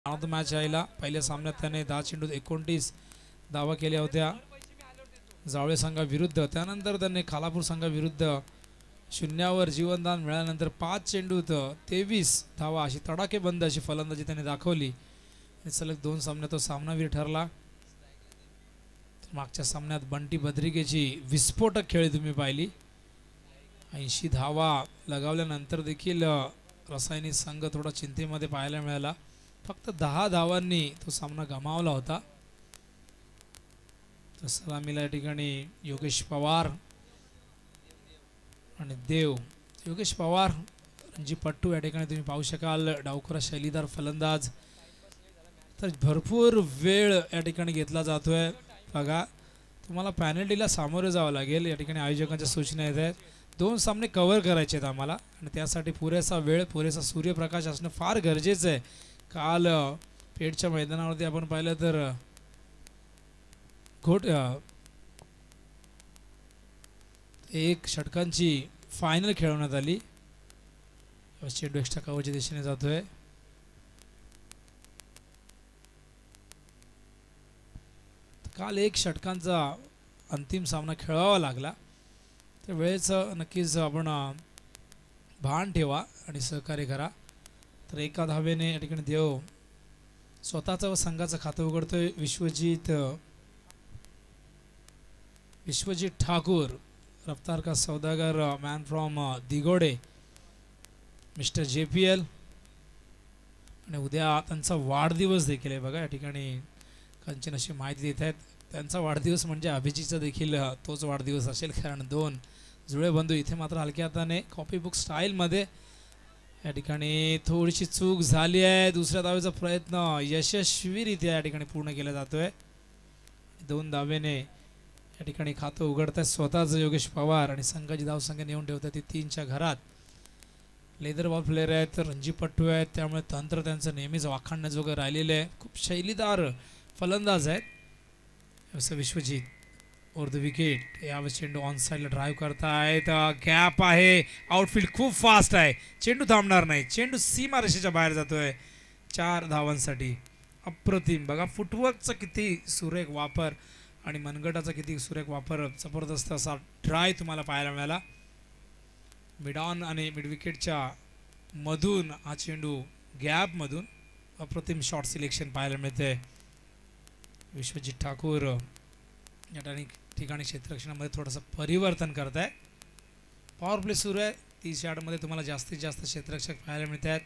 Of the match यायला पहिल्या सामन्यात त्याने 10 चेंडूत 29 धावा केल्या होत्या जावळे संघाविरुद्ध. त्यानंतर त्यांनी खालापूर संघाविरुद्ध शून्यावर जीवनदान मिळाल्यानंतर 5 चेंडूत 23 धावा अशी तडाखेबंद अशी फलंदाजी त्यांनी दाखवली. सलग 2 सामन्यात तो सामनावीर ठरला. मागच्या सामन्यात बंटी बद्रिकेची विस्फोटक खेळी तुम्ही पाहिली. 80 धावा लगावल्यानंतर देखील रसायनी संघ थोडा चिंतेमध्ये पाहायला मिळाला. फक्त 10 धावांनी तो सामना गमावला होता. सलामीला या ठिकाणी योगेश पवार आणि देव. योगेश पवार रणजीपट्टू या ठिकाणी तुम्ही पाहू शकाल. डावखुरा शैलीदार फलंदाज. तर भरपूर वेळ या ठिकाणी घेतला जातोय. बघा तुम्हाला पॅनल्टीला सामोरे जावं लागेल. या ठिकाणी आयोजकांच्या सूचना येत आहेत. 2 सामने कव्हर करायचे आहेत आम्हाला आणि त्यासाठी पुरेसा वेळ पुरेसा सूर्यप्रकाश असणं फार गरजेचं आहे. काल पेठच्या मैदानावरती आपण पाहिलं तर एक षटकांची फायनल खेळवण्यात आली. चेंडू एक्स्ट्रा कव्हरच्या दिशेने जातोय. काल 1 षटकांचा अंतिम सामना खेळवावा लागला. त्या वेळेचं नक्कीच आपण भान ठेवा आणि सहकार्य करा. तर 1 धावेने या ठिकाणी देव स्वतःचं व संघाचं खातं उघडतोय. विश्वजीत ठाकूर रफ्तार का सौदागर man from Digode mister JPL. आणि उद्या त्यांचा वाढदिवस देखील आहे. बघा या ठिकाणी कंचन अशी माहिती देत आहेत. त्यांचा वाढदिवस म्हणजे अभिजीतचा देखील तोच वाढदिवस असेल कारण 2 जुळे बंधू. इथे मात्र हलक्या हाताने कॉपी बुक स्टाईलमध्ये या ठिकाणी थोडीशी चूक झाली आहे. दुसऱ्या धावेचा प्रयत्न यशस्वीरित्या या ठिकाणी पूर्ण केला जातोय. 2 धावेने या ठिकाणी खातं उघडत आहे स्वतःच योगेश पवार आणि संघाची धावसंख्या नेऊन ठेवतात ती 3च्या घरात. लेदर बॉल प्लेयर आहेत रणजीपट्टू आहेत त्यामुळे तंत्र त्यांचं नेहमीच वाखाणण्याजोगं राहिलेलं आहे. खूप शैलीदार फलंदाज आहेत. असं विश्वजीत ओव्हर द विकेट. यावेळेस चेंडू ऑन साईडला ड्राईव्ह करतायत. गॅप आहे. आउटफील्ड खूप फास्ट आहे. चेंडू थांबणार नाही. चेंडू सीमारेषेच्या बाहेर जातोय 4 धावांसाठी. अप्रतिम. बघा फुटवर्कचा किती सुरेख वापर आणि मनगटाचा किती सुरेख वापर. जबरदस्त असा ट्राय तुम्हाला पाहायला मिळाला. मिड ऑन आणि मिड विकेटच्या मधून हा चेंडू गॅपमधून अप्रतिम शॉट सिलेक्शन पाहायला मिळते. विश्वजीत ठाकूर या ठिकाणी क्षेत्ररक्षणामध्ये थोडंसं परिवर्तन करत आहे. पॉवर प्ले सुरू आहे. 30 यार्डमध्ये तुम्हाला जास्तीत जास्त क्षेत्ररक्षक पाहायला मिळत आहेत.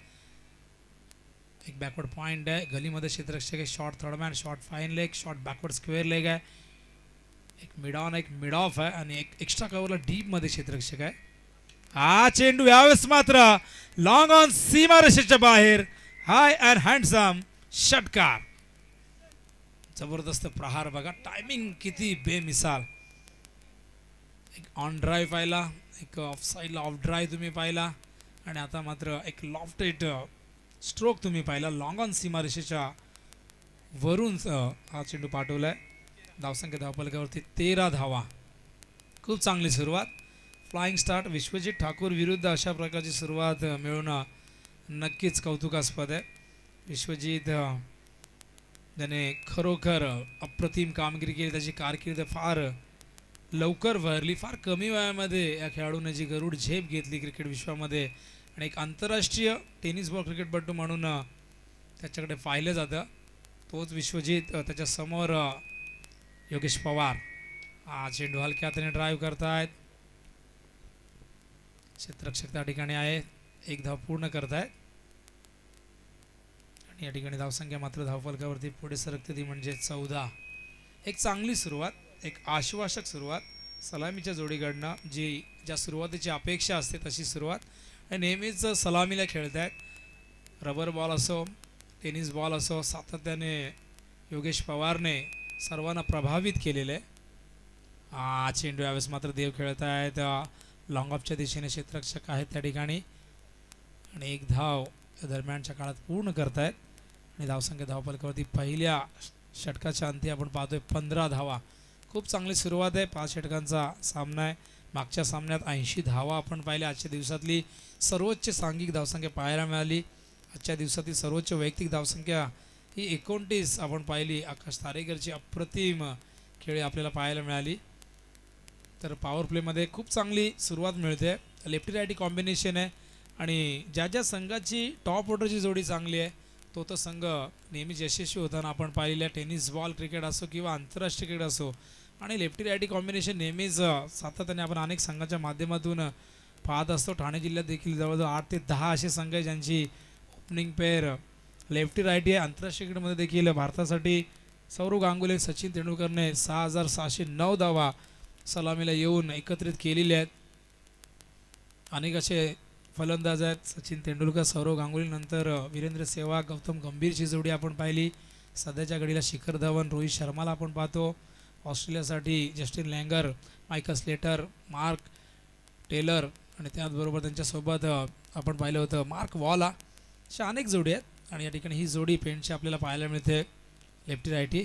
एक बॅकवर्ड पॉईंट आहे. गलीमध्ये क्षेत्ररक्षक आहे. Short third man short fine leg short backward square leg आहे. एक मिड ऑन एक मिड ऑफ आहे आणि एक एक्स्ट्रा कव्हरला डीपमध्ये क्षेत्ररक्षक आहे. हा चेंडू यावेळेस मात्र लॉंग ऑन सीमारेषेच्या बाहेर. हाय अँड हँडसम षटकार. जबरदस्त प्रहार. बघा टायमिंग किती बेमिसाल. एक ऑन ड्राईव्ह पाहिला. एक ऑफ साईडला ऑफ ड्राईव्ह तुम्ही पाहिला आणि आता मात्र एक लॉफ्टेड स्ट्रोक तुम्ही पाहिला. लॉंग ऑन सीमारेषेच्या वरून हा चेंडू पाठवलाय. धावसंख्या धावफलकावरती 13 धावा. खूप चांगली सुरुवात. Flying start. विश्वजीत ठाकूर विरुद्ध अशा प्रकारची सुरुवात मिळवणं नक्कीच कौतुकास्पद आहे. विश्वजीत ज्याने खरोखर अप्रतिम कामगिरी केली. त्याची कारकीर्द फार लवकर भरली. फार कमी वयामध्ये या खेळाडूने जी गरुड झेप घेतली क्रिकेट विश्वामध्ये आणि एक आंतरराष्ट्रीय टेनिस बॉल क्रिकेटपटू म्हणून त्याच्याकडे पाहिलं जातं. तोच विश्वजीत. त्याच्यासमोर योगेश पवार. हा चेंडू हलक्या हाताने ड्राईव्ह करतायत. क्षेत्ररक्षक त्या ठिकाणी आहे. 1 धाव पूर्ण करतायत आणि या ठिकाणी धावसंख्या मात्र धावफलकावरती पुढे सरकते ती म्हणजे 14. एक चांगली सुरुवात. एक आश्वासक सुरुवात सलामीच्या जोडीकडनं. ज्या सुरुवातीची अपेक्षा असते तशी सुरुवात. आणि नेहमीच सलामीला खेळत आहेत. रबर बॉल असो टेनिस बॉल असो सातत्याने योगेश पवारने सर्वांना प्रभावित केलेलं आहे. हा चेंडू यावेळेस मात्र देव खेळत आहेत. लॉंग ऑफच्या दिशेने क्षेत्ररक्षक आहेत त्या ठिकाणी आणि 1 धाव दरम्यानच्या काळात पूर्ण करतायत आणि धावसंख्या धावफलकावरती पहिल्या षटकाच्या अंती आपण पाहतोय 15 धावा. खूप चांगली सुरुवात आहे. 5 षटकांचा सामना आहे. मागच्या सामन्यात 80 धावा आपण पाहिल्या. आजच्या दिवसातली सर्वोच्च सांघिक धावसंख्या पाहायला मिळाली. आजच्या दिवसातील सर्वोच्च वैयक्तिक धावसंख्या ही 29 आपण पाहिली आकाश तारेकरची अप्रतिम खेळी आपल्याला पाहायला मिळाली. तर पॉवर प्लेमध्ये खूप चांगली सुरुवात मिळते. लेफ्टी रायटी कॉम्बिनेशन आहे आणि ज्या ज्या संघाची टॉप ऑर्डरची जोडी चांगली आहे तो संघ नेहमीच यशस्वी होताना आपण पाहिलेल्या टेनिस बॉल क्रिकेट असो किंवा आंतरराष्ट्रीय क्रिकेट असो. आणि लेफ्टी रायटी कॉम्बिनेशन नेहमीच सातत्याने आपण अनेक संघाच्या माध्यमातून पाहत असतो. ठाणे जिल्ह्यात देखील जवळजवळ 8 ते 10 असे संघ आहे ज्यांची ओपनिंग पेअर लेफ्टी रायटी आहे. आंतरराष्ट्रीय क्रिकेटमध्ये देखील भारतासाठी सौरव गांगुली सचिन तेंडुलकरने 6,609 धावा सलामीला येऊन एकत्रित केलेले आहेत. अनेक असे फलंदाज आहेत. सचिन तेंडुलकर सौरव गांगुली नंतर वीरेंद्र सेहवाग गौतम गंभीरची जोडी आपण पाहिली. सध्याच्या घडीला शिखर धवन रोहित शर्माला आपण पाहतो. ऑस्ट्रेलियासाठी Justin Langer Michael Slater Mark Taylor आणि त्याचबरोबर त्यांच्यासोबत आपण पाहिलं होतं मार्क वॉला. अशा अनेक जोडी आहेत आणि या ठिकाणी ही जोडी पेंटची आपल्याला पाहायला मिळते लेफ्टी रायटी.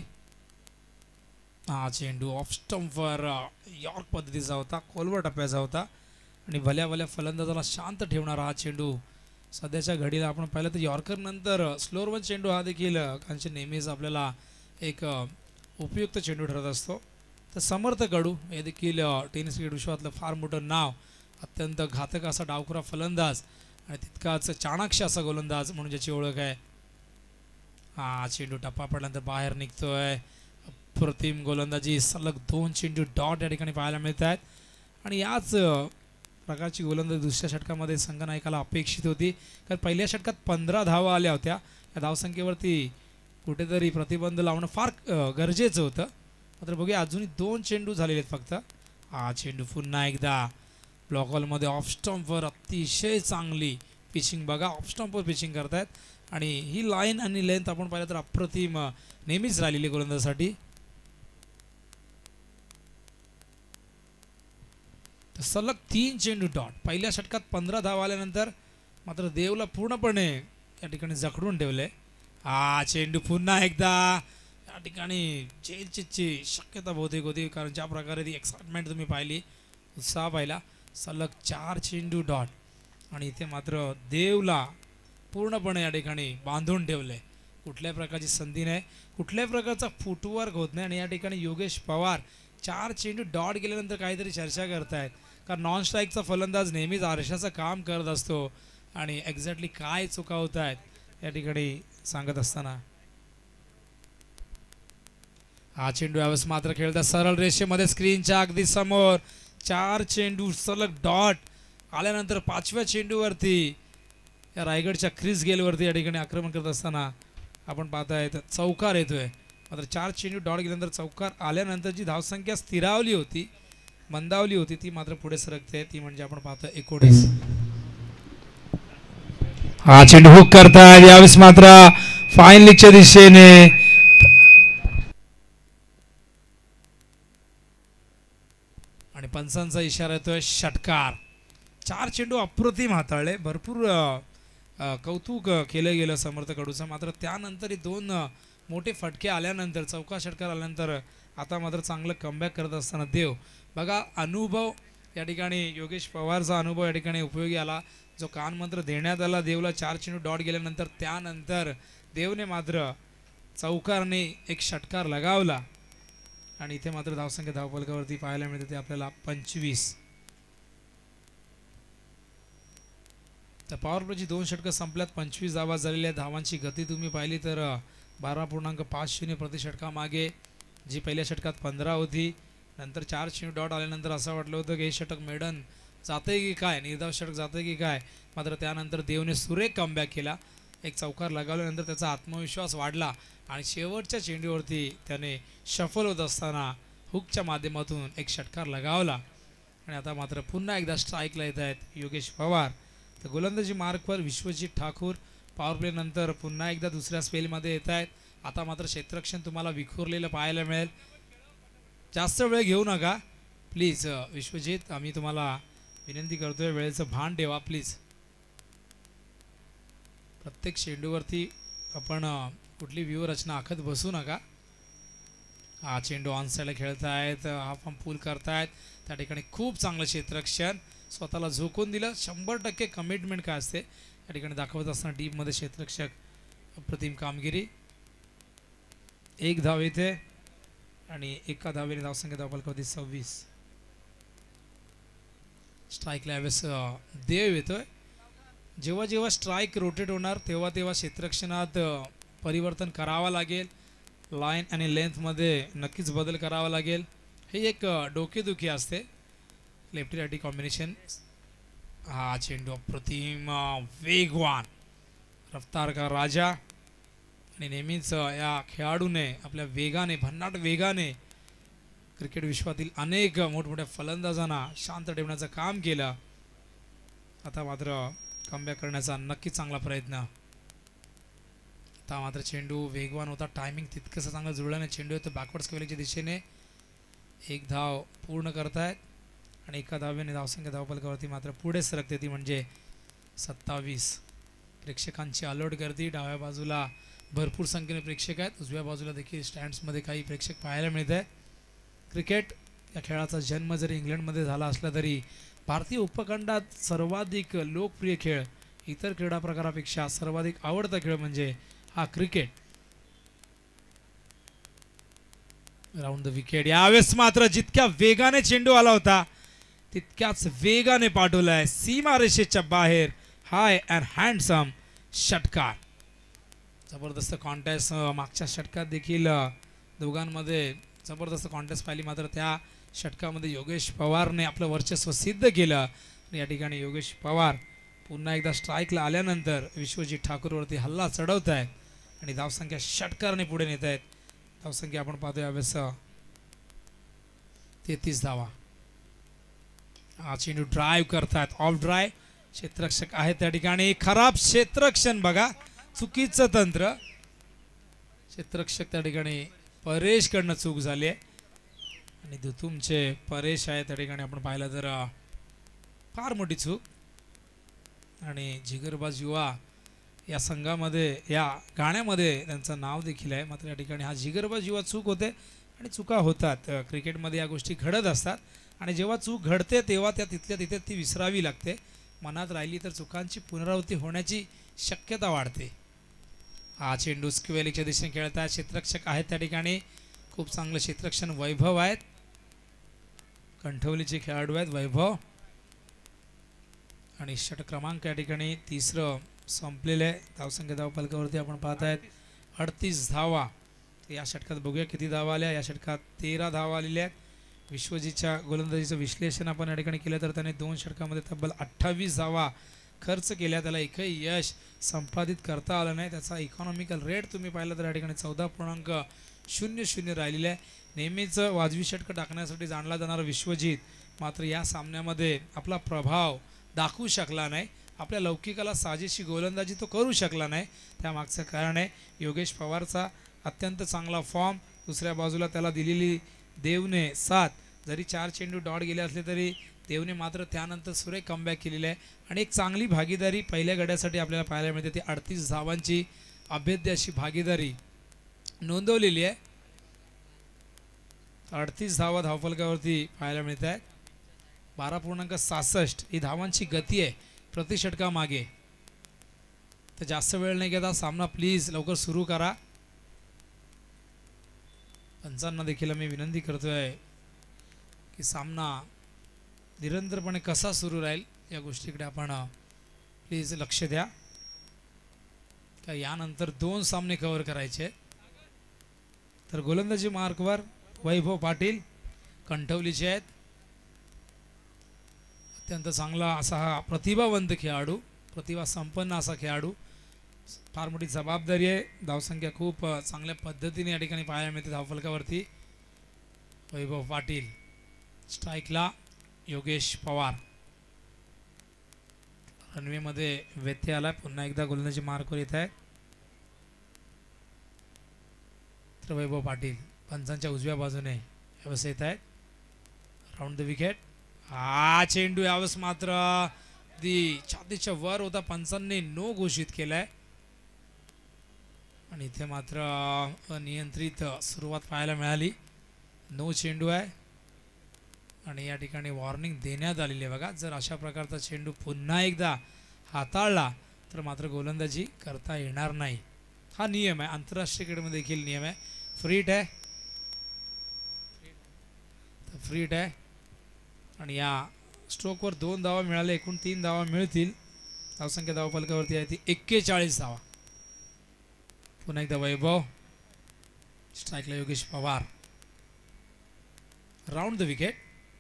चेंडू ऑफ स्टंपवर यॉर्क पद्धतीचा होता खोलवर टप्प्याचा होता आणि भल्या भल्या फलंदाजाला शांत ठेवणारा हा चेंडू. सध्याच्या घडीला आपण पाहिलं तर यॉर्कर नंतर स्लोअरवन चेंडू हा देखील कांचे नेहमीच आपल्याला एक उपयुक्त चेंडू ठरत असतो. तर समर्थ गडू हे देखील टेनिस क्रिकेट विश्वातलं फार मोठं नाव. अत्यंत घातक असा डावखुरा फलंदाज आणि तितकाच चाणाक्ष असा गोलंदाज म्हणून ज्याची ओळख आहे. चेंडू टप्पा पडल्यानंतर बाहेर निघतोय. अप्रतिम गोलंदाजी सलग 2 चेंडू डॉट या ठिकाणी पाहायला मिळत आहेत आणि याच प्रकारची गोलंदाजी दुसऱ्या षटकामध्ये संघनायकाला अपेक्षित होती. कारण पहिल्या षटकात 15 धावा आल्या होत्या. या धावसंख्येवरती कुठेतरी प्रतिबंध लावणं फार गरजेचं होतं. मात्र बघूया अजूनही 2 चेंडू झालेले आहेत फक्त. चेंडू पुन्हा एकदा ब्लॉक हॉलमध्ये ऑफ स्टंपवर अतिशय चांगली पिचिंग बघा. ऑफ स्टंपवर पिचिंग करतायत आणि ही लाईन आणि लेंथ आपण पाहिलं तर अप्रतिम नेहमीच राहिलेली गोलंदाजासाठी. सलग 3 चेंडू डॉट. पहिल्या षटकात 15 धावा आल्यानंतर मात्र देवला पूर्णपणे या ठिकाणी जखडून ठेवले. चेंडू पुन्हा एकदा या ठिकाणी चेंजची शक्यता बहुतेक होती कारण ज्या प्रकारे ती एक्साइटमेंट तुम्ही पाहिली उत्साह पाहिला. सलग 4 चेंडू डॉट आणि इथे मात्र देवला पूर्णपणे या ठिकाणी बांधून ठेवले. कुठल्याही प्रकारची संधी नाही कुठल्याही प्रकारचा फुटवर्क होत नाही आणि या ठिकाणी योगेश पवार 4 चेंडू डॉट गेल्यानंतर काहीतरी चर्चा करतायत कारण नॉन स्ट्राईकचा फलंदाज नेहमीच आरशाचं काम करत असतो आणि एक्झॅक्टली काय चुका होत आहेत या ठिकाणी सांगत असताना. चेंडू यावेळेस मात्र खेळता सरळ रेषेमध्ये स्क्रीनच्या अगदी समोर 4 चेंडू सलग डॉट आल्यानंतर 5व्या चेंडूवरती या रायगडच्या क्रिस गेलवरती या ठिकाणी आक्रमण करत असताना आपण पाहताय चौकार येतोय. मात्र 4 चेंडू डॉट गेल्यानंतर चौकार आल्यानंतर जी धावसंख्या स्थिरावली होती मंदावली होती ती मात्र पुढे सरकते. ती म्हणजे आपण पाहतोय 19. चेंडू हुक करतायत यावेळेस मात्र फाईन लीगच्या दिशेने आणि पंचांचा इशारा येतोय षटकार. 4 चेंडू अप्रतिम हाताळले. भरपूर कौतुक केलं गेलं समर्थ कडूचं. मात्र त्यानंतर 2 मोठे फटके आल्यानंतर चौका षटकार आल्यानंतर आता मात्र चांगलं कमबॅक करत असताना देव बघा अनुभव या ठिकाणी योगेश पवारचा अनुभव या ठिकाणी उपयोगी आला. जो कानमंत्र देण्यात आला देवला 4 चेंडू डॉट गेल्यानंतर त्यानंतर देवने मात्र चौकारने एक षटकार लगावला आणि इथे मात्र धावसंख्या धावफलकावरती पाहायला मिळते ते आपल्याला 25. तर पॉवर प्लेची 2 षटकं संपल्यात. 25 धावा झालेल्या. धावांची गती तुम्ही पाहिली तर 12.50 प्रति षटकामागे जी पहिल्या षटकात 15 होती. नंतर 4 चेंडू डॉट आल्यानंतर असं वाटलं होतं की हे षटक मेडन जाते की काय निर्धाव षटक जाते की काय. मात्र त्यानंतर देवने सुरेख कमबॅक केला. एक चौकार लगावल्यानंतर त्याचा आत्मविश्वास वाढला आणि शेवटच्या चेंडूवरती त्याने शफल होत असताना हुकच्या माध्यमातून एक षटकार लगावला आणि आता मात्र पुन्हा एकदा स्ट्राईकला येत आहेत योगेश पवार. तर गोलंदाजी मार्कवर विश्वजित ठाकूर पॉवर प्ले नंतर पुन्हा एकदा दुसऱ्या स्पेलमध्ये येत आहेत. आता मात्र क्षेत्ररक्षण तुम्हाला विखुरलेलं पाहायला मिळेल. जास्त वेळ घेऊ नका प्लीज विश्वजित. आम्ही तुम्हाला विनंती करतोय वेळेचं भान ठेवा प्लीज. प्रत्येक चेंडूवरती आपण कुठली व्यूहरचना आखत बसू नका. चेंडू ऑन साईडला खेळतायत. हाफ आर्म पूल करतायत. त्या ठिकाणी खूप चांगलं क्षेत्ररक्षण स्वतःला झोकून दिलं. 100% कमिटमेंट काय असते या ठिकाणी दाखवत असताना डीपमध्ये क्षेत्ररक्षक अप्रतिम कामगिरी. एक धाव येते आणि एका धावेने धावसंख्या धावफलकावरती 26. स्ट्राईकला यावेळेस देव येतोय. जेव्हा जेव्हा स्ट्राईक रोटेट होणार तेव्हा तेव्हा क्षेत्ररक्षणात परिवर्तन करावं लागेल. लाईन आणि लेंथमध्ये नक्कीच बदल करावा लागेल. हे एक डोकेदुखी असते लेफ्टी रायटी कॉम्बिनेशन. हा चेंडू अप्रतिम वेगवान रफ्तार का राजा आणि नेहमीच या खेळाडूने आपल्या वेगाने भन्नाट वेगाने क्रिकेट विश्वातील अनेक मोठमोठ्या फलंदाजांना शांत ठेवण्याचं काम केलं. आता मात्र कमबॅक करण्याचा नक्की चांगला प्रयत्न. आता मात्र चेंडू वेगवान होता. टायमिंग तितकंसं चांगलं जुळलं नाही. चेंडू येतो बॅकवर्ड स्क्वेअरच्या दिशेने. एक धाव पूर्ण करतायत आणि एका धावेने धावसंख्या धावफलकावरती मात्र पुढे सरकते ती म्हणजे 27. प्रेक्षकांची अलर्ट गर्दी. डाव्या बाजूला भरपूर संख्येने प्रेक्षक आहेत. उजव्या बाजूला देखील स्टँड्समध्ये काही प्रेक्षक पाहायला मिळत आहेत. क्रिकेट या खेळाचा जन्म जरी इंग्लंडमध्ये झाला असला तरी भारतीय उपखंडात सर्वाधिक लोकप्रिय खेळ, इतर क्रीडा प्रकारापेक्षा सर्वाधिक आवडता खेळ म्हणजे हा क्रिकेट. Round the wicket. यावेळेस मात्र जितक्या वेगाने चेंडू आला होता तितक्याच वेगाने पाठवलाय सीमारेषेच्या बाहेर. हाय अँड हँडसम षटकार. जबरदस्त कॉन्टेस्ट. मागच्या षटकात देखील दोघांमध्ये जबरदस्त कॉन्टेस्ट पाहिली. मात्र त्या षटकामध्ये योगेश पवारने आपलं वर्चस्व सिद्ध केलं आणि या ठिकाणी योगेश पवार पुन्हा एकदा स्ट्राईकला आल्यानंतर विश्वजीत ठाकूरवरती हल्ला चढवत आहेत आणि धावसंख्या षटकाराने पुढे नेत आहेत. धावसंख्या आपण पाहतो यावेळेस 33 धावा. हा चेंडू ड्राईव्ह करतात. Of drive. क्षेत्ररक्षक आहे त्या ठिकाणी. खराब क्षेत्ररक्षण बघा. चुकीचं तंत्र. क्षेत्ररक्षक त्या ठिकाणी परेशकडनं चूक झाली आहे आणि दुतुमचे परेश आहे त्या ठिकाणी आपण पाहिलं तर फार मोठी चूक. आणि जिगरबाज युवा या संघामध्ये या गाण्यामध्ये त्यांचं नाव देखील आहे. मात्र या ठिकाणी हा जिगरबाज युवा चूक होते आणि चुका होतात. क्रिकेटमध्ये या गोष्टी घडत असतात आणि जेव्हा चूक घडते तेव्हा त्या तिथल्या तिथे ती विसरावी लागते. मनात राहिली तर चुकांची पुनरावृत्ती होण्याची शक्यता वाढते. हा चेंडू स्क्वेअरच्या दिशेने खेळत आहे. क्षेत्ररक्षक आहेत त्या ठिकाणी. खूप चांगलं क्षेत्ररक्षण वैभव आहेत. कंठवलीचे खेळाडू आहेत वैभव. आणि षटक क्रमांक या ठिकाणी 3रं संपलेलं आहे. धावसंख्या धावफलकावरती आपण पाहत आहेत 38 धावा. या षटकात बघूया किती धावा आल्या. या षटकात 13 धावा आलेल्या आहेत. विश्वजीतच्या गोलंदाजीचं विश्लेषण आपण या ठिकाणी केलं तर त्याने 2 षटकामध्ये तब्बल 28 धावा खर्च केल्या. त्याला एकही यश संपादित करता आलं नाही. त्याचा इकॉनॉमिकल रेट तुम्ही पाहिलं तर या ठिकाणी 14.00 राहिलेला आहे. नेहमीच वाजवी षटकं टाकण्यासाठी जाणला जाणारा विश्वजीत मात्र या सामन्यामध्ये आपला प्रभाव दाखवू शकला नाही. आपल्या लौकिकाला साजेशी गोलंदाजी तो करू शकला नाही. त्यामागचं कारण आहे योगेश पवारचा अत्यंत चांगला फॉर्म. दुसऱ्या बाजूला त्याला दिलेली देवने साथ. जरी 4 चेंडू डॉट गेले असले तरी देवने मात्र त्यानंतर सुरेख कमबॅक केलेलं आहे आणि एक चांगली भागीदारी पहिल्या गड्यासाठी आपल्याला पाहायला मिळते. ती 38 धावांची अभेद्य अशी भागीदारी नोंदवलेली आहे. 38 धावा धावफलकावरती पाहायला मिळत आहेत. 12.66 ही धावांची गती आहे प्रति षटकामागे. तर जास्त वेळ नाही घेता सामना प्लीज लवकर सुरू करा. पंचांना देखील मी विनंती करतोय की सामना निरंतरपणे कसा सुरू राहील या गोष्टीकडे आपण प्लीज लक्ष द्या. का यानंतर 2 सामने कव्हर करायचे. तर गोलंदाजी मार्कवर वैभव पाटील कंठवलीचे आहेत. अत्यंत चांगला असा हा प्रतिभावंत खेळाडू, प्रतिभा संपन्न असा खेळाडू. फार मोठी जबाबदारी आहे. धावसंख्या खूप चांगल्या पद्धतीने या ठिकाणी पाहायला मिळते धावफलकावरती. वैभव पाटील. स्ट्राईकला योगेश पवार. रनवेमध्ये व्यत्यय आला. पुन्हा एकदा गोलंदाजी मार्कवर येत आहे. तर वैभव पाटील पंचांच्या उजव्या बाजूने यावेळेस येत आहेत. Round the wicket. हा चेंडू यावेळेस मात्र छातीच्या वर होता. पंचांनी नो घोषित केलाय आणि इथे मात्र अनियंत्रित सुरुवात पाहायला मिळाली. नो चेंडू आहे आणि या ठिकाणी वॉर्निंग देण्यात आलेली आहे. बघा जर अशा प्रकारचा चेंडू पुन्हा एकदा हाताळला तर मात्र गोलंदाजी करता येणार नाही. हा नियम आहे. आंतरराष्ट्रीय क्रिकेटमध्ये देखील नियम आहे. फ्रीट आहे, फ्रीट आहे आणि या स्ट्रोकवर 2 धावा मिळाले, एकूण 3 धावा मिळतील. धावसंख्या धावफलकावरती आहे ती 41 धावा. पुन्हा एकदा वैभव, स्ट्राईकला Yogesh Pawar. Round the wicket.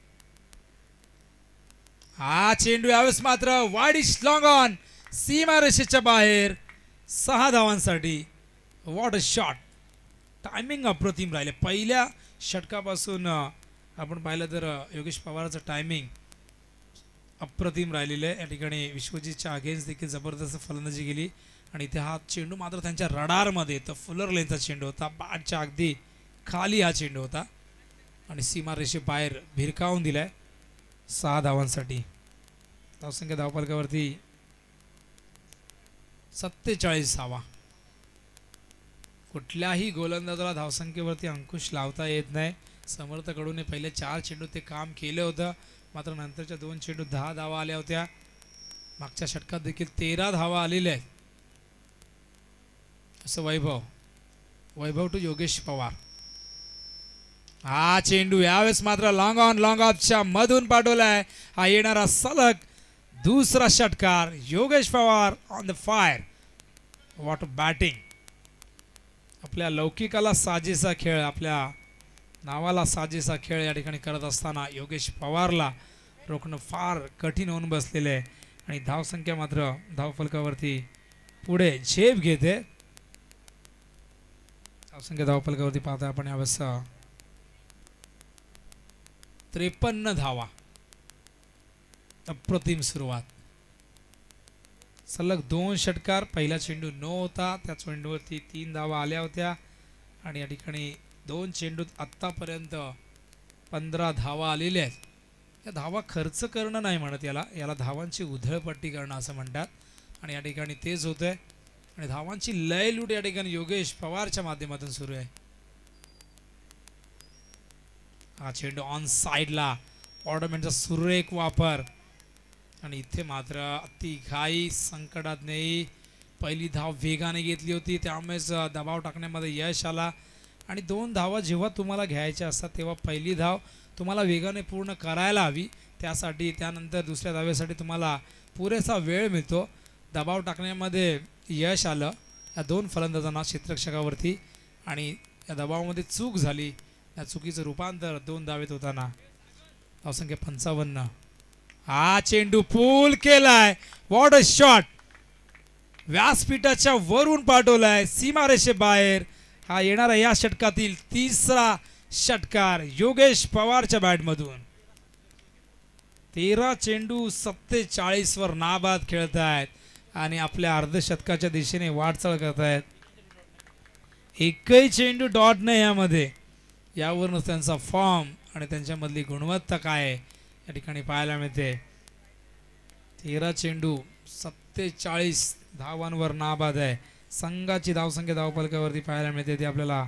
हा चेंडू यावेळेस मात्र वाईडिश लॉंग ऑन, सीमारेषेच्या बाहेर 6 धावांसाठी. What a shot. टायमिंग अप्रतिम राहिले. पहिल्या षटकापासून आपण पाहिलं तर योगेश पवारचं टायमिंग अप्रतिम राहिलेलं आहे. या ठिकाणी विश्वजितच्या अगेन्स्ट देखील जबरदस्त फलंदाजी केली आणि इथे हा चेंडू मात्र त्यांच्या रडारमध्ये, तर फुलर लेनचा चेंडू होता, बॅटच्या अगदी खाली हा चेंडू होता आणि सीमारेषे बाहेर भिरकावून दिलाय 6 धावांसाठी. धावसंख्या धावफलकावरती 47 धावा. कुठल्याही गोलंदाजाला धावसंख्येवरती अंकुश लावता येत नाही. समर्थकडून पहिले 4 चेंडू ते काम केलं होतं, मात्र नंतरच्या 2 चेंडू 10 धावा आल्या होत्या. मागच्या षटकात देखील 13 धावा आलेल्या आहेत. असं वैभव टू योगेश पवार. हा चेंडू यावेळेस मात्र लॉंग ऑन लॉंग ऑफच्या मधून पाठवलाय. हा येणारा सलग दुसरा षटकार. Yogesh Pawar on the fire. What batting. आपल्या लौकिकाला साजेसा खेळ, आपल्या नावाला साजेसा खेळ या ठिकाणी करत असताना योगेश पवारला रोखणं फार कठीण होऊन बसलेलं आहे आणि धावसंख्या मात्र धावफलकावरती पुढे झेप घेते. धावसंख्या धावफलकावरती पाहता आपण यावेळेस 53 धावा. अप्रतिम सुरुवात. सलग 2 षटकार. पहिला चेंडू नो होता, त्या चेंडूवरती 3 धावा आल्या होत्या आणि या ठिकाणी 2 चेंडूत आत्तापर्यंत 15 धावा आलेल्या आहेत. या धावा खर्च करणं नाही म्हणत याला धावांची उधळपट्टी करणं असं म्हणतात आणि या ठिकाणी तेच होतंय आणि धावांची लय लूट या ठिकाणी योगेश पवारच्या माध्यमातून सुरू आहे. हा चेंडू ऑन साइडला, ऑर्डरमेंटचा सुरेख वापर आणि इथे मात्र अति घाई, संकटात नाही. पहिली धाव वेगाने घेतली होती, त्यामुळेच दबाव टाकण्यामध्ये यश आला आणि 2 धावा जेव्हा तुम्हाला घ्यायच्या असतात तेव्हा पहिली धाव तुम्हाला वेगाने पूर्ण करायला हवी. त्यासाठी त्यानंतर दुसऱ्या धावेसाठी तुम्हाला पुरेसा वेळ मिळतो. दबाव टाकण्यामध्ये यश आलं या 2 फलंदाजांना क्षेत्ररक्षकावरती आणि या दबावामध्ये चूक झाली. या चुकीचं रूपांतर 2 धावेत होताना. धावसंख्या 55. हा चेंडू पूल केलाय. What a shot. व्यासपीठाच्या वरून पाठवलाय सीमारेषे बाहेर. हा येणारा या षटकातील 3रा षटकार योगेश पवारच्या बॅटमधून. 13 चेंडू 47 वर नाबाद खेळतायत आणि आपल्या अर्धशतकाच्या दिशेने वाटचाल करतायत. एकही चेंडू डॉट नाही यामध्ये. यावरूनच त्यांचा फॉर्म आणि त्यांच्यामधली गुणवत्ता काय आहे या ठिकाणी पाहायला मिळते. 13 चेंडू 47 धावांवर नाबाद आहे. संघाची धावसंख्या धावफलकावरती पाहायला मिळते ती आपल्याला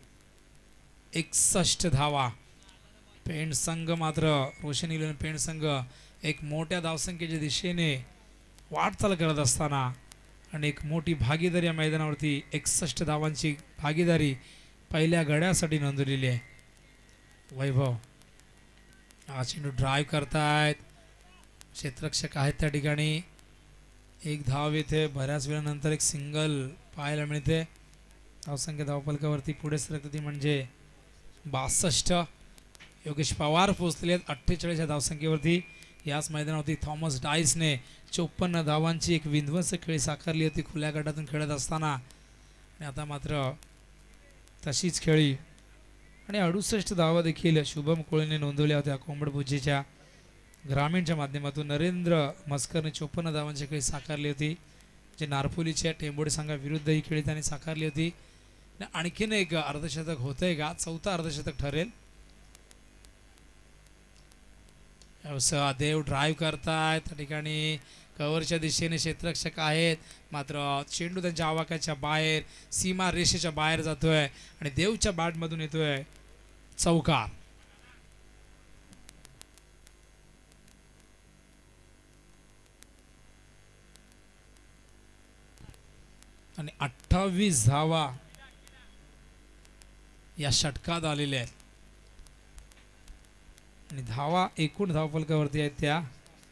61 धावा. पेंट संघ मात्र रोशन इलेव्हन पेंट संघ एक मोठ्या धावसंख्येच्या दिशेने वाटचाल करत असताना आणि एक मोठी भागीदारी या मैदानावरती 61 धावांची भागीदारी पहिल्या गड्यासाठी नोंदवलेली आहे. वैभव हा चेंडू ड्राईव्ह करतायत. क्षेत्ररक्षक आहेत त्या ठिकाणी. एक धाव येथे बऱ्याच वेळानंतर एक सिंगल पाहायला मिळते. धावसंख्या धावफलकावरती पुढे सरकते ती म्हणजे 62. योगेश पवार पोहोचलेले आहेत 48 या धावसंख्येवरती. याच मैदानावरती थॉमस डाईसने 54 धावांची एक विध्वंसक खेळी साकारली होती खुल्या गटातून खेळत असताना आणि आता मात्र तशीच खेळी आणि 68 धावा देखील शुभम कोळीने नोंदवल्या होत्या. कोंबडभुजीच्या ग्रामीणच्या माध्यमातून नरेंद्र मस्करने 54 धावांची खेळी साकारली होती, जे नारपोलीच्या टेंबोडे संघाविरुद्ध ही खेळी त्यांनी साकारली होती. आणखीन एक अर्धशतक होतंय का, 4था अर्धशतक ठरेल. देव ड्राईव्ह करतायत त्या ठिकाणी. कव्हरच्या दिशेने क्षेत्ररक्षक आहेत, मात्र चेंडू त्यांच्या आवाक्याच्या बाहेर सीमा रेषेच्या बाहेर जातोय आणि देवच्या बॅटमधून येतोय चौकार. आणि 28 धावा या षटकात आलेले आहेत आणि धावा एकूण धावफलकावरती आहेत त्या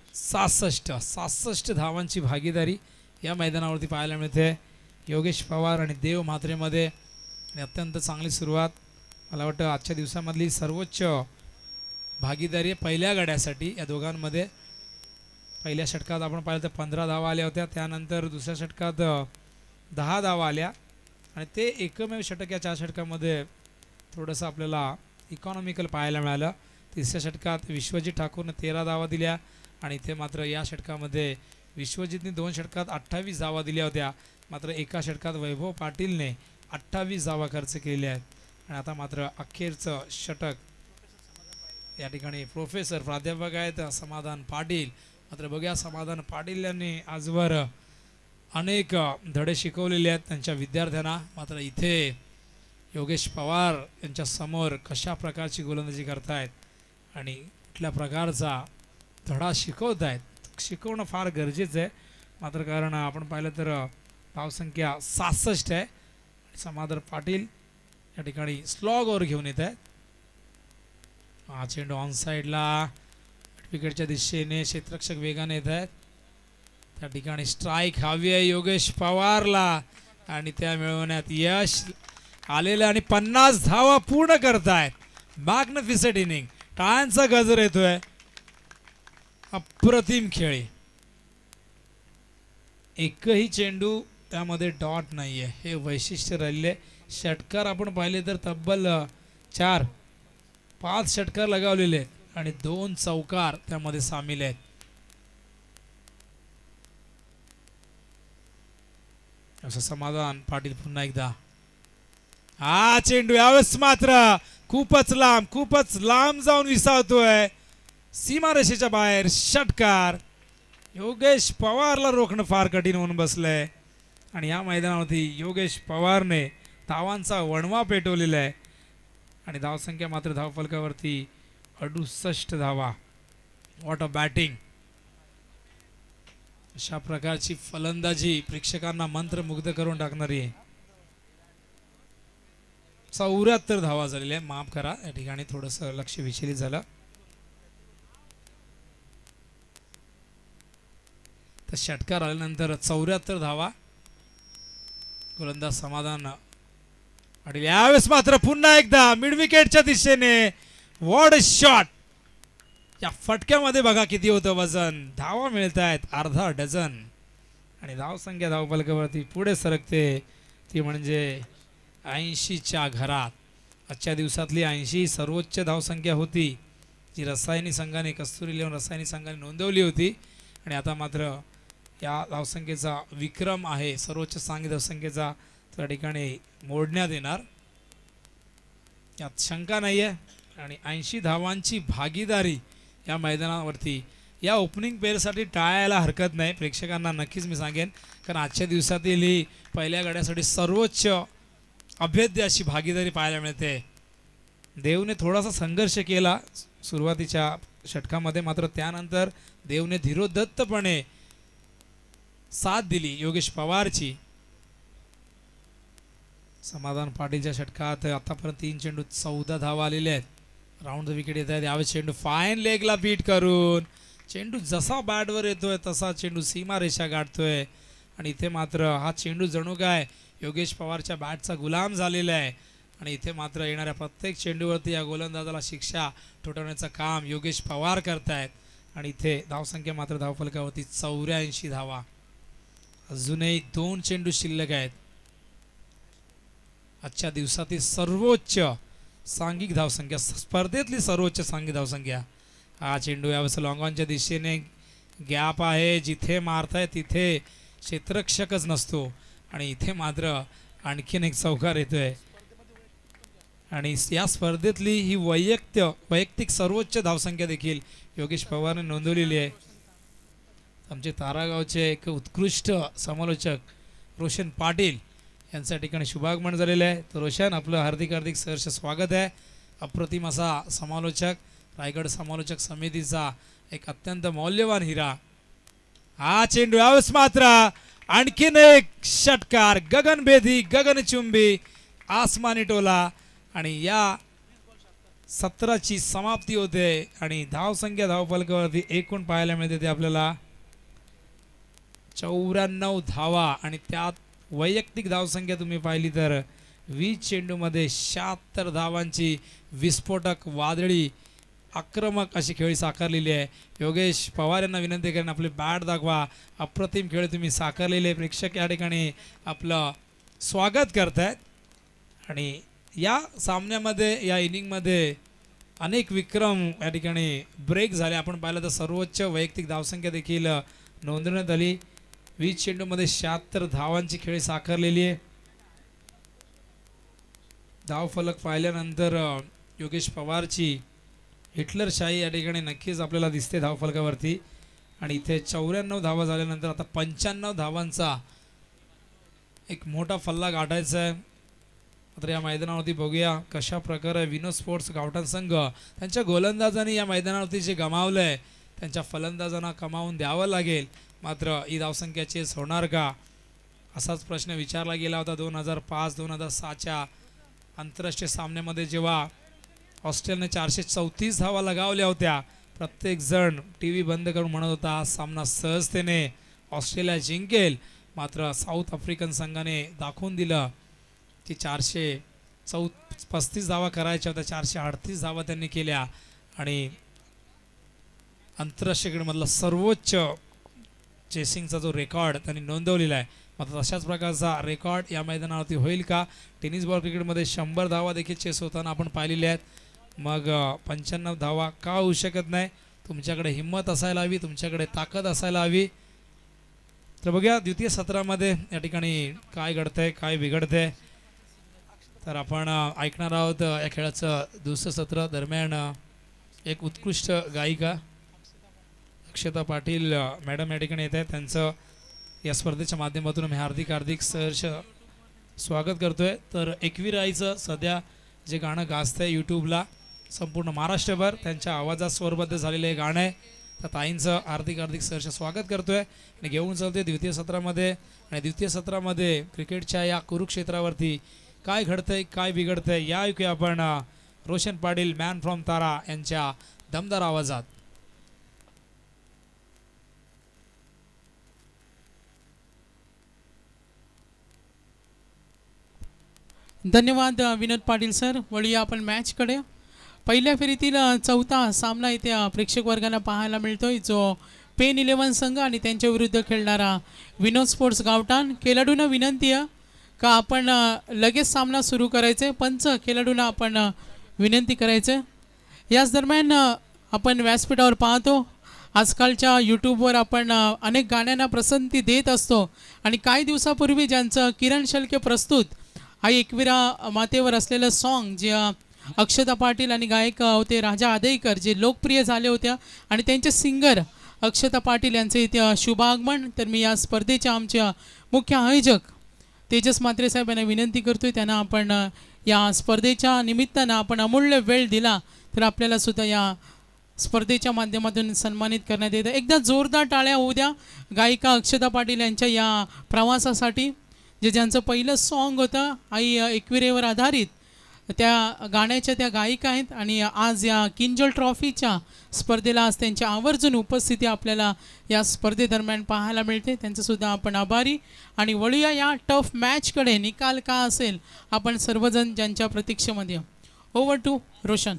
66 धावांची भागीदारी या मैदानावरती पाहायला मिळते योगेश पवार आणि देव म्हात्रेमध्ये आणि अत्यंत चांगली सुरुवात मला वाटतं आजच्या दिवसामधली सर्वोच्च भागीदारी पहिल्या गड्यासाठी या दोघांमध्ये पहिल्या षटकात आपण पाहिलं तर 15 धावा आल्या होत्या त्यानंतर दुसऱ्या षटकात 10 धावा आल्या आणि ते एकमेव षटक या 4 षटकामध्ये थोडंसं आपल्याला इकॉनॉमिकल पाहायला मिळालं तिसऱ्या षटकात विश्वजित ठाकूरने 13 धावा दिल्या आणि इथे मात्र या षटकामध्ये विश्वजितने 2 षटकात 28 धावा दिल्या होत्या मात्र एका षटकात वैभव पाटीलने 28 धावा खर्च केलेल्या आहेत आणि आता मात्र अखेरचं षटक या ठिकाणी प्रोफेसर प्राध्यापक आहेत समाधान पाटील मात्र बघा समाधान पाटील यांनी आजवर अनेक धडे शिकवलेले आहेत त्यांच्या विद्यार्थ्यांना मात्र इथे योगेश पवार यांच्या समोर कशा प्रकारची गोलंदाजी करतायत आणि कुठल्या प्रकारचा धडा शिकवत आहेत शिकवणं फार गरजेचं आहे मात्र कारण आपण पाहिलं तर धावसंख्या 66 आहे समाधान पाटील या ठिकाणी स्लॉग ओव्हर घेऊन येत आहेत हा चेंडू ऑन साईडला विकेटच्या दिशेने क्षेत्ररक्षक वेगाने येत आहेत त्या ठिकाणी स्ट्राईक हवी आहे योगेश पवारला आणि त्या मिळवण्यात यश आलेलं आणि 50 धावा पूर्ण करतायत मॅग्निफिसेंट इनिंग टाळ्यांचा गजर येतोय अप्रतिम खेळी एकही चेंडू त्यामध्ये डॉट नाहीये हे वैशिष्ट्य राहिले षटकार आपण पाहिले तर तब्बल 4-5 षटकार लगावलेले आहेत आणि 2 चौकार त्यामध्ये सामील आहेत असं समाधान पाटील पुन्हा एकदा हा चेंडू यावेळेस मात्र खूपच लांब जाऊन विसावतोय सीमारेषेच्या बाहेर षटकार योगेश पवारला रोखणं फार कठीण होऊन बसलंय आणि या मैदानावरती योगेश पवारने धावांचा वणवा पेटवलेला आहे आणि धावसंख्या मात्र धावफलकावरती 68 धावा व्हॉट अ बॅटिंग अशा प्रकारची फलंदाजी प्रेक्षकांना मंत्रमुग्ध करून टाकणारी आहे 74 धावा झालेल्या आहे माफ करा या ठिकाणी थोडंसं लक्ष विचलित झालं तर षटकार आल्यानंतर 74 धावा गोलंदाज समाधान आणि यावेळेस मात्र पुन्हा एकदा मिड विकेटच्या दिशेने व्हॉट अ शॉट या फटक्यामध्ये बघा किती होतं वजन धावा मिळत आहेत अर्धा डझन आणि धावसंख्या धावफलकावरती पुढे सरकते ती म्हणजे 80च्या घरात आजच्या दिवसातली 80 सर्वोच्च धावसंख्या होती जी रसायनी संघाने कस्तुरी लेवन रसायनी संघाने नोंदवली होती आणि आता मात्र या धावसंख्येचा विक्रम आहे सर्वोच्च सांघिक धावसंख्येचा त्या ठिकाणी मोडण्यात येणार यात शंका नाही आहे आणि 80 धावांची भागीदारी या मैदानावरती या ओपनिंग पेअरसाठी टाळायला हरकत नाही प्रेक्षकांना नक्कीच मी सांगेन कारण आजच्या दिवसातील ही पहिल्या गड्यासाठी सर्वोच्च अभेद्य अशी भागीदारी पाहायला मिळते देवने थोडासा संघर्ष केला सुरुवातीच्या षटकामध्ये मात्र त्यानंतर देवने धीरोद्धतपणे साथ दिली योगेश पवारची समाधान पाटीलच्या षटकात आतापर्यंत 3 चेंडू 14 धावा आलेले आहेत राऊंड द विकेट येत आहेत यावेळेस चेंडू फाईन लेगला बीट करून चेंडू जसा बॅटवर येतोय तसा चेंडू सीमारेषा गाठतोय आणि इथे मात्र हा चेंडू जणू काय योगेश पवारच्या बॅटचा गुलाम झालेला आहे आणि इथे मात्र येणाऱ्या प्रत्येक चेंडूवरती या गोलंदाजाला शिक्षा ठोठवण्याचं काम योगेश पवार करतायत आणि इथे धावसंख्या मात्र धावफलकावरती 84 धावा अजूनही 2 चेंडू शिल्लक आहेत आजच्या दिवसातील सर्वोच्च सांघिक धावसंख्या स्पर्धेतली सर्वोच्च सांघिक धावसंख्या हा चेंडू यावेळेस लॉंगॉनच्या दिशेने गॅप आहे जिथे मारताय तिथे क्षेत्ररक्षकच नसतो आणि इथे मात्र आणखीन एक चौकार येतोय आणि या स्पर्धेतली ही वैयक्तिक सर्वोच्च धावसंख्या देखील योगेश पवारने नोंदवलेली आहे आमचे तारागावचे एक उत्कृष्ट समालोचक रोशन पाटील यांच्या ठिकाणी शुभागमन झालेलं आहे तर रोशन आपलं हार्दिक सहर्ष स्वागत आहे अप्रतिम असा समालोचक रायगड समालोचक समितीचा एक अत्यंत मौल्यवान हिरा हा चेंडू यावेळेस मात्र आणखीन एक षटकार गगनभेदी गगनचुंबी आसमानी टोला आणि या सत्राची समाप्ती होते आणि धावसंख्या धावफलकावरती एकूण पाहायला मिळते ते आपल्याला 94 धावा आणि त्यात वैयक्तिक धावसंख्या तुम्ही पाहिली तर 20 चेंडूमध्ये 76 धावांची विस्फोटक वादळी आक्रमक अशी खेळी साकारलेली आहे. योगेश पवार यांना विनंती करेन आपली बॅट दाखवा. अप्रतिम खेळ तुम्ही साकारलेले प्रेक्षक या ठिकाणी आपलं स्वागत करतायत आणि या सामन्यामध्ये या इनिंगमध्ये अनेक विक्रम या ठिकाणी ब्रेक झाले. आपण पाहिलं तर सर्वोच्च वैयक्तिक धावसंख्या देखील नोंदवण्यात आली. 20 चेंडूमध्ये 76 धावांची खेळी साकारलेली आहे. धावफलक पाहिल्यानंतर योगेश पवारची हिटलरशाही या ठिकाणी नक्कीच आपल्याला दिसते धावफलकावरती आणि इथे 94 धावा झाल्यानंतर आता 95 धावांचा एक मोठा फल्ला गाठायचा आहे. मात्र या मैदानावरती बघूया कशा प्रकारे विनोद स्पोर्ट्स गावठाण संघ त्यांच्या गोलंदाजांनी या मैदानावरती जे गमावलं आहे त्यांच्या फलंदाजांना कमावून द्यावं लागेल. मात्र ही धावसंख्या चेस होणार का असाच प्रश्न विचारला गेला होता 2005-2006च्या आंतरराष्ट्रीय सामन्यामध्ये जेव्हा ऑस्ट्रेलियाने 434 धावा लगावल्या होत्या. प्रत्येक जण TV बंद करून म्हणत होता हा सामना सहजतेने ऑस्ट्रेलिया जिंकेल. मात्र साऊथ आफ्रिकन संघाने दाखवून दिलं की 435 धावा करायच्या होत्या, 438 धावा त्यांनी केल्या आणि आंतरराष्ट्रीय क्रिकेटमधला सर्वोच्च चेसिंगचा जो रेकॉर्ड त्यांनी नोंदवलेला आहे. मात्र तशाच प्रकारचा रेकॉर्ड या मैदानावरती होईल का? टेनिस बॉल क्रिकेटमध्ये 100 धावा देखील चेस होताना आपण पाहिलेल्या आहेत. मग 95 धावा का होऊ शकत नाही? तुमच्याकडे हिंमत असायला हवी, तुमच्याकडे ताकद असायला हवी. तर बघूया द्वितीय सत्रामध्ये या ठिकाणी काय घडतंय काय बिघडतंय. तर आपण ऐकणार आहोत या खेळाचं दुसरं सत्र. दरम्यान एक उत्कृष्ट गायिका अक्षता पाटील मॅडम या ठिकाणी येत आहेत. त्यांचं या स्पर्धेच्या माध्यमातून मी हार्दिक सहर्ष स्वागत करतोय. तर एकविराईचं सध्या जे गाणं गाजतंय यूट्यूबला संपूर्ण महाराष्ट्रभर त्यांच्या आवाजात स्वरबद्ध झालेलं हे गाणं आहे. तर ताईंचं हार्दिक सहर्ष स्वागत करतोय आणि घेऊन चालतोय द्वितीय सत्रामध्ये. आणि द्वितीय सत्रामध्ये क्रिकेटच्या या कुरुक्षेत्रावरती काय घडतंय काय बिघडतंय या ऐकूया आपण रोशन पाटील मॅन फ्रॉम तारा यांच्या दमदार आवाजात. धन्यवाद विनोद पाटील सर. वळूया आपण मॅचकडे. पहिल्या फेरीतील चौथा सामना इथे प्रेक्षक वर्गाला पाहायला मिळतोय जो पेन 11 संघ आणि त्यांच्या विरुद्ध खेळणारा विनोद स्पोर्ट्स गावठाण. खेळाडूंना विनंती आहे का आपण लगेच सामना सुरू करायचे. पंच खेळाडूंना आपण विनंती करायचे. याच दरम्यान आपण व्यासपीठावर पाहतो आजकालच्या यूट्यूबवर आपण अनेक गाण्यांना पसंती देत असतो आणि काही दिवसापूर्वी ज्यांचं किरण शेळके प्रस्तुत आई एकविरा मातेवर असलेलं सॉन्ग जे अक्षता पाटील आणि गायक होते राजा आदेकर जे लोकप्रिय झाले होते आणि त्यांचे सिंगर अक्षता पाटील यांचे इथे शुभागमन. तर मी या स्पर्धेच्या आमच्या मुख्य आयोजक तेजस म्हात्रे साहेब यांना विनंती करतोय त्यांना आपण या स्पर्धेच्या निमित्तानं आपण अमूल्य वेळ दिला तर आपल्याला सुद्धा या स्पर्धेच्या माध्यमातून सन्मानित करण्यात येतं. एकदा जोरदार टाळ्या होऊ द्या गायिका अक्षता पाटील यांच्या या प्रवासासाठी जे ज्यांचं पहिलं सॉन्ग होतं आई एकविरेवर आधारित. त्या गाण्याच्या त्या गायिका आहेत आणि आज या किंजल ट्रॉफीच्या स्पर्धेला आज त्यांची आवर्जून उपस्थिती आपल्याला या स्पर्धेदरम्यान पाहायला मिळते. त्यांचंसुद्धा आपण आभारी. आणि वळूया या टफ मॅचकडे. निकाल का असेल आपण सर्वजण ज्यांच्या प्रतीक्षेमध्ये. Over to Roshan.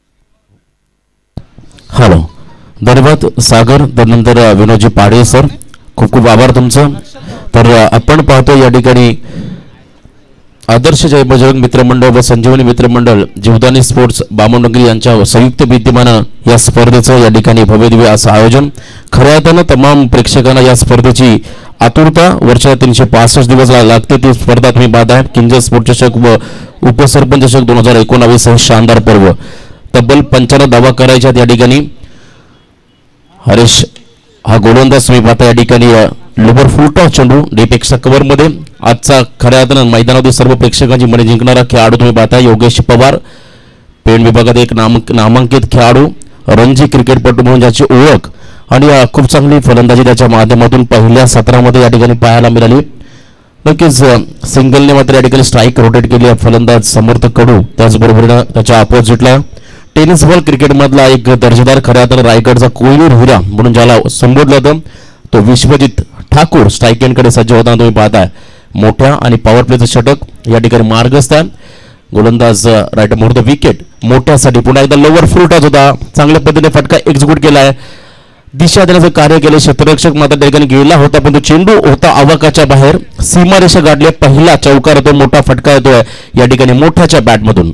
हॅलो, धन्यवाद सागर. त्यानंतर विनोदजी पाडे सर, खूप खूप आभार तुमचं. तर आपण पाहतो या ठिकाणी आदर्श जय बजरंग मित्रमंडळ व संजीवनी मित्रमंडळ जीवदानी स्पोर्ट्स बामणडोंगरी यांच्या संयुक्त विद्यमानं या स्पर्धेचं या ठिकाणी भव्यदिव्य असं आयोजन. खऱ्या अर्थानं तमाम प्रेक्षकांना या स्पर्धेची आतुरता वर्षाला 365 दिवस लागते. ती स्पर्धा तुम्ही पाहताय किंजल स्पोर्ट चषक व उपसरपंच चषक 2019 हे शानदार पर्व. तब्बल 95 धावा करायच्या या ठिकाणी. हरेश हा गोलंदाज तुम्ही पाहता या ठिकाणी लोबर फुलटॉस चेंडू डीपेक्षा कव्हरमध्ये. आजचा खऱ्या अर्थानं मैदानातील सर्व प्रेक्षकांची मने जिंकणारा खेळाडू तुम्ही पाहता योगेश पवार. पेण विभागात एक नामांकित खेळाडू, रणजी क्रिकेटपटू म्हणून ज्याची ओळख आणि खूप चांगली फलंदाजी त्याच्या माध्यमातून पहिल्या सत्रामध्ये या ठिकाणी पाहायला मिळाली. नक्कीच सिंगलने मात्र या ठिकाणी स्ट्राईक रोटेट केली आहे फलंदाज समर्थ कडू. त्याचबरोबर त्याच्या अपोजिटला टेनिस बॉल क्रिकेटमधला एक दर्जेदार खऱ्या अर्थानं रायगडचा कोहिनूर हिरा म्हणून ज्याला संबोधलं होतं तो विश्वजित ठाकूर स्ट्राईक एंडकडे सज्ज होताना तुम्ही पाहताय. मोठ्या आणि पॉवर प्लेचं षटक या ठिकाणी मार्गस्थ आहे. गोलंदाज राईट मोर द विकेट मोठ्यासाठी पुन्हा एकदा लोवर फुल टच होता. चांगल्या पद्धतीने फटका एक्झिक्यूट केलाय. दिशा देण्याचं कार्य केलं. क्षेत्ररक्षक मात्र त्या ठिकाणी गेला होता पण तो चेंडू होता आवाकाच्या बाहेर. सीमारेषा गाठली. पहिला चौकार होतो. मोठा फटका येतोय या ठिकाणी मोठ्याच्या बॅटमधून.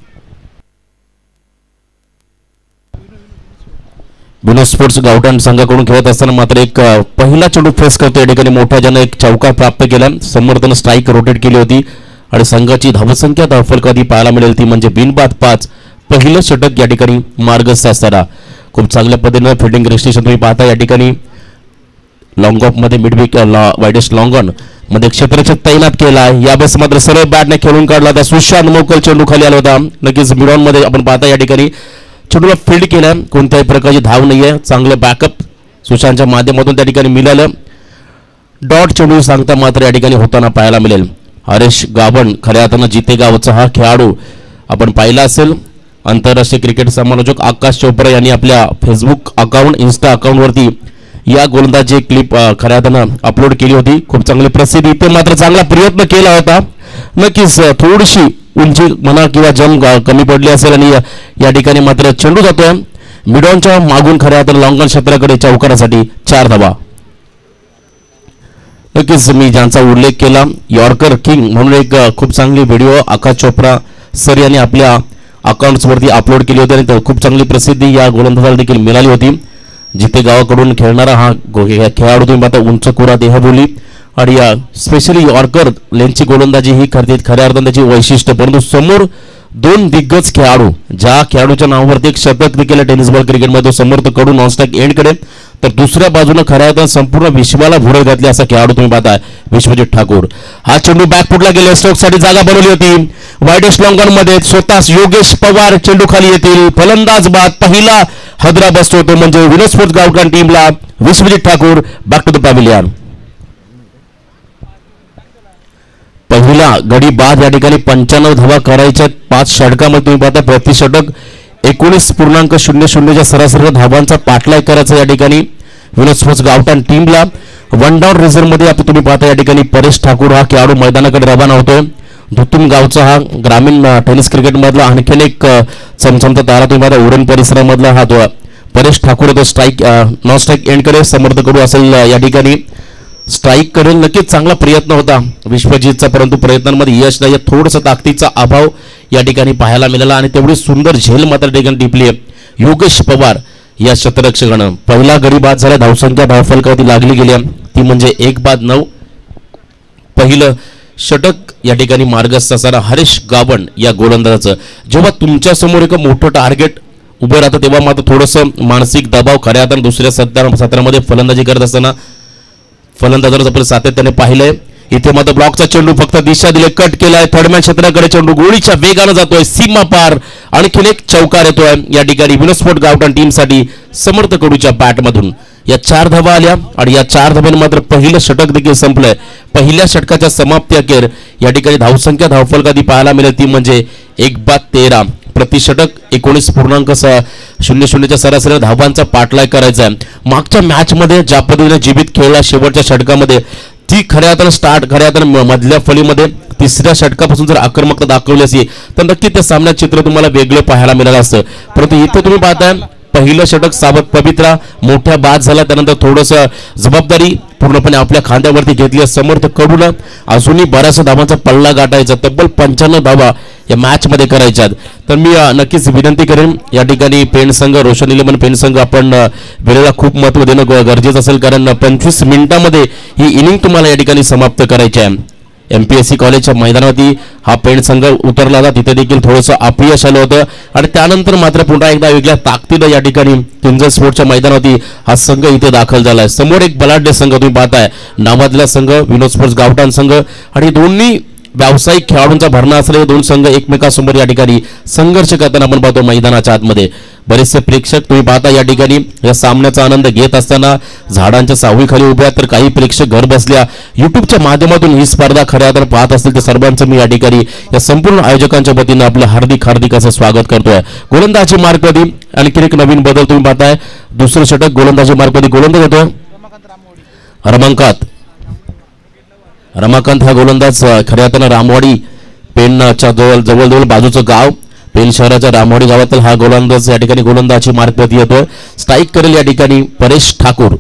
विनोद स्पोर्ट्स गावठाण संघाकडून खेळत असताना मात्र एक पहिला चेंडू फेस करतो या ठिकाणी मोठ्या ज्यानं एक चौकार प्राप्त केला. समर्थन स्ट्राईक रोटेट केली होती आणि संघाची धावसंख्या धावफलकादी पाहायला मिळेल ती म्हणजे बिनबाद 5. पहिलं षटक या ठिकाणी मार्गस्थ असताना खूप चांगल्या पद्धतीने फिल्डिंग रेस्ट्रिक्शन तुम्ही पाहता. या ठिकाणी लॉंग ऑफ मध्ये मिडविक वाईडेस्ट लॉंग ऑन मध्ये क्षेत्ररक्षक तैनात केला. यावेळेस मात्र सरळ बॅटने खेळून काढला होता. सुशांत मोकल चेंडू खाली आला होता. नक्कीच मिडॉन मध्ये आपण पाहता या ठिकाणी चेंडूला फील्ड केला. कोणत्याही प्रकारची धाव नाहीये. चांगलं बॅकअप सुशांतच्या माध्यमातून त्या ठिकाणी मिळालं. डॉट चेंडू सांगता मात्र या ठिकाणी होताना पाहायला मिळेल. हरेश गावण खऱ्या अर्थानं जितेगावचा हा खेळाडू आपण पाहिला असेल. आंतरराष्ट्रीय क्रिकेट समालोचक आकाश चोप्रा यांनी आपल्या फेसबुक अकाउंट इन्स्टा अकाउंटवरती या गोलंदाजी क्लिप खऱ्या अर्थानं अपलोड केली होती. खूप चांगली प्रसिद्धी. इथे मात्र चांगला प्रयत्न केला होता. नक्कीच थोडीशी उंची म्हणा किंवा जम कमी पडली असेल आणि या ठिकाणी मात्र चेंडू जातोय मिडॉनच्या मागून खऱ्या अर्थानं लॉंगॉन क्षेत्राकडे चौकारासाठी 4 धावा. नक्कीच मी ज्यांचा उल्लेख केला यॉर्कर किंग म्हणून एक खूप चांगली व्हिडिओ आकाश चोप्रा सर यांनी आपल्या अकाउंट्सवरती अपलोड केली होती आणि खूप चांगली प्रसिद्धी या गोलंदाजाला देखील मिळाली होती. जिथे गावाकडून खेळणारा हा खेळाडू तुम्ही पाहता उंचकुरा देहबोली आणि या स्पेशली यॉर्कर लेनची गोलंदाजी ही खऱ्या अर्थानं त्याची वैशिष्ट्य. परंतु समोर 2 दिग्गज खेळाडू ज्या खेळाडूच्या नावावरती एक शतक देखील टेनिस बॉल क्रिकेटमध्ये समर्थ कडू नॉनस्टॅक एंडकडे तर दुसऱ्या बाजूने खऱ्या अर्थानं संपूर्ण विश्वाला भुरळ घातली असा खेळाडू तुम्ही पाहताय विश्वजित ठाकूर. हा चेंडू बॅकफुटला गेला. स्ट्रोकसाठी जागा बनवली होती. वाईडेस्ट लॉंगॉन मध्ये स्वतः योगेश पवार चेंडू खाली येतील. फलंदाज बाद पहिला हदरा बसतो तो म्हणजे विनोद स्पोर्ट्स गावठाण टीमला Vishwajit Thakur back to the pavilion. पहिला गडी बाद या ठिकाणी 95 धावा करायच्या 5 षटकामध्ये तुम्ही पाहता प्रति षटक 19.00च्या सरासरी धावांचा पाठलाग करायचा या ठिकाणी विनोद स्पोर्ट्स गावठाण टीमला. 1 डाऊन रिझर्व्ह मध्ये आपण तुम्ही पाहता या ठिकाणी परेश ठाकूर हा खेळाडू मैदानाकडे रवाना होतोय. धुतुम गावचा हा ग्रामीण टेनिस क्रिकेट मधला आणखीन एक चमचमता तारा तुम्ही पाहता उरण परिसरामधला हा तो परेश ठाकूर तो स्ट्राईक नॉन स्ट्राईक एंडकडे समर्थ कडू असेल या ठिकाणी स्ट्राईक करेल. नक्कीच चांगला प्रयत्न होता विश्वजितचा परंतु प्रयत्नांमध्ये यश नाही. थोडंसं ताकदीचा अभाव या ठिकाणी पाहायला मिळाला आणि तेवढी सुंदर झेल मात्र ठिकाणी टिपली योगेश पवार या क्षेत्ररक्षकानं. पहिला गडी बाद झाला. धावसंख्या धावफलकावरती लागली गेली ती म्हणजे 1-9. पहिलं षटक या ठिकाणी मार्गस्थ असणारा हरेश गावण या गोलंदाजाचं. जेव्हा तुमच्या समोर एक मोठं टार्गेट उभं राहतं तेव्हा मात्र थोडंसं मानसिक दबाव खऱ्या अर्थानं दुसऱ्या सत्रामध्ये फलंदाजी करत असताना फलंदाजाला आपण सातत्याने पाहिलंय. इथे मात्र ब्लॉकचा चेंडू फक्त दिशा दिले कट केलाय. थर्डमॅन क्षेत्राकडे चेंडू गोळीच्या वेगानं जातोय. सीमा पार आणखीन एक चौकार येतोय या ठिकाणी विनोद स्पोर्ट्स गावठाण टीमसाठी समर्थ कडूच्या बॅटमधून. या 4 धावा आल्या आणि या 4 धावांनी मात्र पहिलं षटक देखील संपलंय. पहिल्या षटकाच्या समाप्ती अखेर या ठिकाणी धावसंख्या धावफलकादी पाहायला मिळेल ती म्हणजे 1/13 प्रति षटक 19.00च्या सरासरी धावांचा पाठलाग करायचा आहे. मागच्या मॅचमध्ये ज्या पद्धतीने जीवित खेळला शेवटच्या षटकामध्ये ती खऱ्या अर्थानं खऱ्या अर्थानं मधल्या फळीमध्ये 3ऱ्या षटकापासून जर आक्रमकता दाखवली असती तर नक्की त्या सामन्यात चित्र तुम्हाला वेगळं पाहायला मिळालं असतं. परंतु इथे तुम्ही पाहताय पहिलं षटक सावध पवित्रा मोठ्या बाद झाला. त्यानंतर थोडंसं जबाबदारी पूर्णपणे आपल्या खांद्यावरती घेतली समर्थ कडूला. अजूनही बऱ्याचशा धावांचा पल्ला गाठायचा. तब्बल 95 धावा या मॅच मध्ये करायच्यात. तर मी नक्कीच विनंती करेन या ठिकाणी पेण संघ रोशन इलेव्हन पेण संघ आपण वेळेला खूप महत्त्व देणं गरजेचं असेल कारण 25 मिनिटांमध्ये ही इनिंग तुम्हाला या ठिकाणी समाप्त करायची आहे. MPSC कॉलेजच्या मैदानावरती हा पेण संघ उतरला होता. तिथे देखील थोडंसं अपयश आलं होतं आणि त्यानंतर मात्र पुन्हा एकदा वेगळ्या ताकदीनं या ठिकाणी किंजल स्पोर्ट्सच्या मैदानावरती हा संघ इथे दाखल झालाय. समोर एक बलाढ्य संघ तुम्ही पाहताय नावाजला संघ विनोद स्पोर्ट्स गावठाण संघ आणि दोन्ही व्यावसायिक खेळाडूंचा भरणा असलेले दोन संघ एकमेकांसमोर या ठिकाणी संघर्ष करताना आपण पाहतो मैदानाच्या आतमध्ये. बरेचसे प्रेक्षक तुम्ही पाहता या ठिकाणी या सामन्याचा आनंद घेत असताना झाडांच्या सावलीखाली उभ्या, तर काही प्रेक्षक घर बसल्या युट्यूबच्या माध्यमातून ही स्पर्धा खऱ्या अर्थानं पाहत असतील तर सर्वांचं मी या ठिकाणी या संपूर्ण आयोजकांच्या वतीनं आपलं हार्दिक असं स्वागत करतोय. गोलंदाजी मार्कमध्ये आणखी एक नवीन बदल तुम्ही पाहताय. दुसरं षटक गोलंदाजी मार्कमध्ये गोलंदाज होतोय रमाकांत हा गोलंदाज खऱ्या अर्थानं रामवाडी पेनच्या जवळ बाजूचं गाव पेन शहराच्या रामवाडी गावातील हा गोलंदाज या ठिकाणी गोलंदाजी मार्कमध्ये येतोय. स्ट्राईक करेल या ठिकाणी परेश ठाकूर.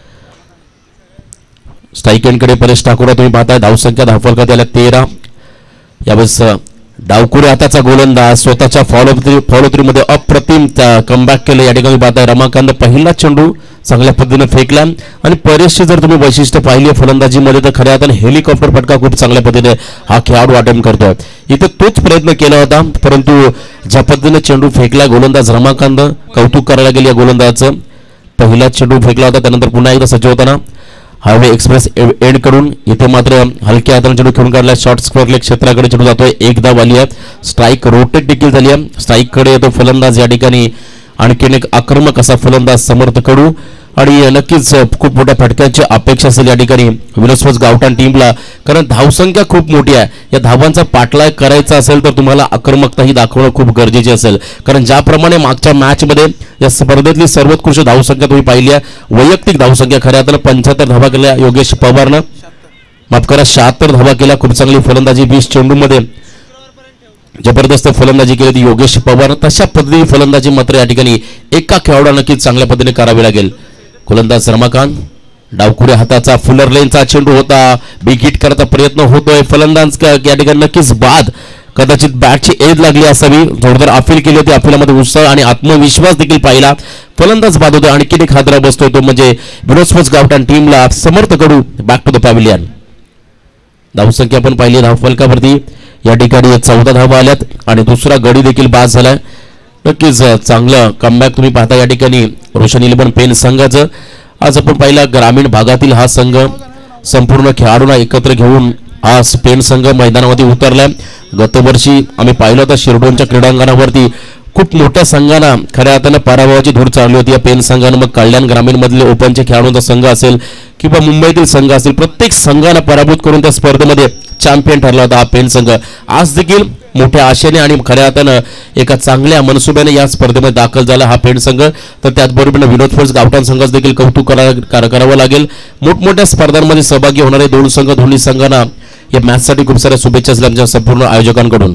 स्ट्राईक एंडकडे परेश ठाकूर तुम्ही पाहताय. धावसंख्या धावफलकात आल्या 13. यावेळेस डावकुरे हाताचा गोलंदाज स्वतःच्या फॉलोथ्रीमध्ये अप्रतिम कमबॅक केलं या ठिकाणी पाहताय. रमाकांत पहिला चेंडू चांगल्या पद्धतीने फेकला आणि परेशची जर तुम्ही वैशिष्ट्य पाहिली फलंदाजीमध्ये तर खऱ्या अर्थाने हेलिकॉप्टर फटका खूप चांगल्या पद्धतीने हा खेळाडू अटेम्प्ट करतोय. इथे तोच प्रयत्न केला होता, परंतु ज्या पद्धतीने चेंडू फेकला गोलंदाज रमाकांत कौतुक करायला गेले या गोलंदाजाचं. पहिला चेंडू फेकला होता, त्यानंतर पुन्हा एकदा सज्ज होताना हायवे एक्सप्रेस एंड करून इथे मात्र हलक्या हाताने चेंडू खेळून काढला. शॉर्ट स्क्वेअर क्षेत्राकडे चेंडू जातोय. एक धाव आली आहे. स्ट्राईक रोटेट देखील झाली आहे. स्ट्राईककडे येतो फलंदाज या ठिकाणी आणखीन एक आक्रमक असा फलंदाज समर्थ कडू आणि नक्कीच खूप मोठ्या फटक्याची अपेक्षा असेल या ठिकाणी विनोद गावठाण टीमला, कारण धावसंख्या खूप मोठी आहे. या धावांचा पाठलाग करायचा असेल तर तुम्हाला आक्रमकताही दाखवणं खूप गरजेचे असेल, कारण ज्याप्रमाणे मागच्या मॅचमध्ये या स्पर्धेतली सर्वोत्कृष्ट धावसंख्या तुम्ही पाहिली आहे. वैयक्तिक धावसंख्या खऱ्या तर 75 धावा केल्या योगेश पवारनं, माफ करा 76 धावा केल्या. खूप चांगली फलंदाजी 20 चेंडूमध्ये जबरदस्त फलंदाजी केली ती योगेश पवार. तशा पद्धतीने फलंदाजी मात्र या ठिकाणी एका खेळाडूला नक्कीच चांगल्या पद्धतीने करावी लागेल. गोलंदाज रमाकांत डावकुरे हाताचा फुलर लेनचा चेंडू होता. बिग हिट करायचा प्रयत्न होतोय. फलंदाज या ठिकाणी नक्कीच बाद, कदाचित बॅटची एज लागली असावी. जोरदार अपील केली होती. अपीलामध्ये उत्साह आणि आत्मविश्वास देखील पाहिला. फलंदाज बाद होतोय. आणखी एक हादरा बसतोय तो म्हणजे विनोद गावठाण टीमला Samarth Kadu back to the pavilion. धावसंख्या आपण पाहिली धावफलकावरती या ठिकाणी 14 धावा आल्यात आणि दुसरा गडी देखील बाद झालाय. नक्कीच चांगलं कमबॅक तुम्ही पाहता या ठिकाणी रोशन 11 पेन संघाचं. आज आपण पाहिला ग्रामीण भागातील हा संघ संपूर्ण खेळाडूंना एकत्र घेऊन हा पेन संघ मैदानामध्ये उतरलाय. गतवर्षी आम्ही पाहिलं होतं शिरडोनच्या क्रीडांगणावरती खूप मोठ्या संघांना खऱ्या अर्थानं पराभवाची धूर चालली होती या पेन संघानं. मग कल्याण ग्रामीण मधले ओपनचे खेळाडूंचा संघ असेल किंवा मुंबईतील संघ असेल, प्रत्येक संघानं पराभूत करून त्या स्पर्धेमध्ये चॅम्पियन ठरला होता हा पेन संघ. आज देखील मोठ्या आशेने आणि खऱ्या अर्थानं एका चांगल्या मनसुब्याने या स्पर्धेमध्ये दाखल झाला हा पेन संघ. तर त्याचबरोबर विनोद गावठाण संघाचं देखील कौतुक करावं लागेल. मोठमोठ्या स्पर्धांमध्ये सहभागी होणारे दोन संघ, दोन्ही संघांना या मॅचसाठी खूप साऱ्या शुभेच्छा असल्या आमच्या संपूर्ण आयोजकांकडून.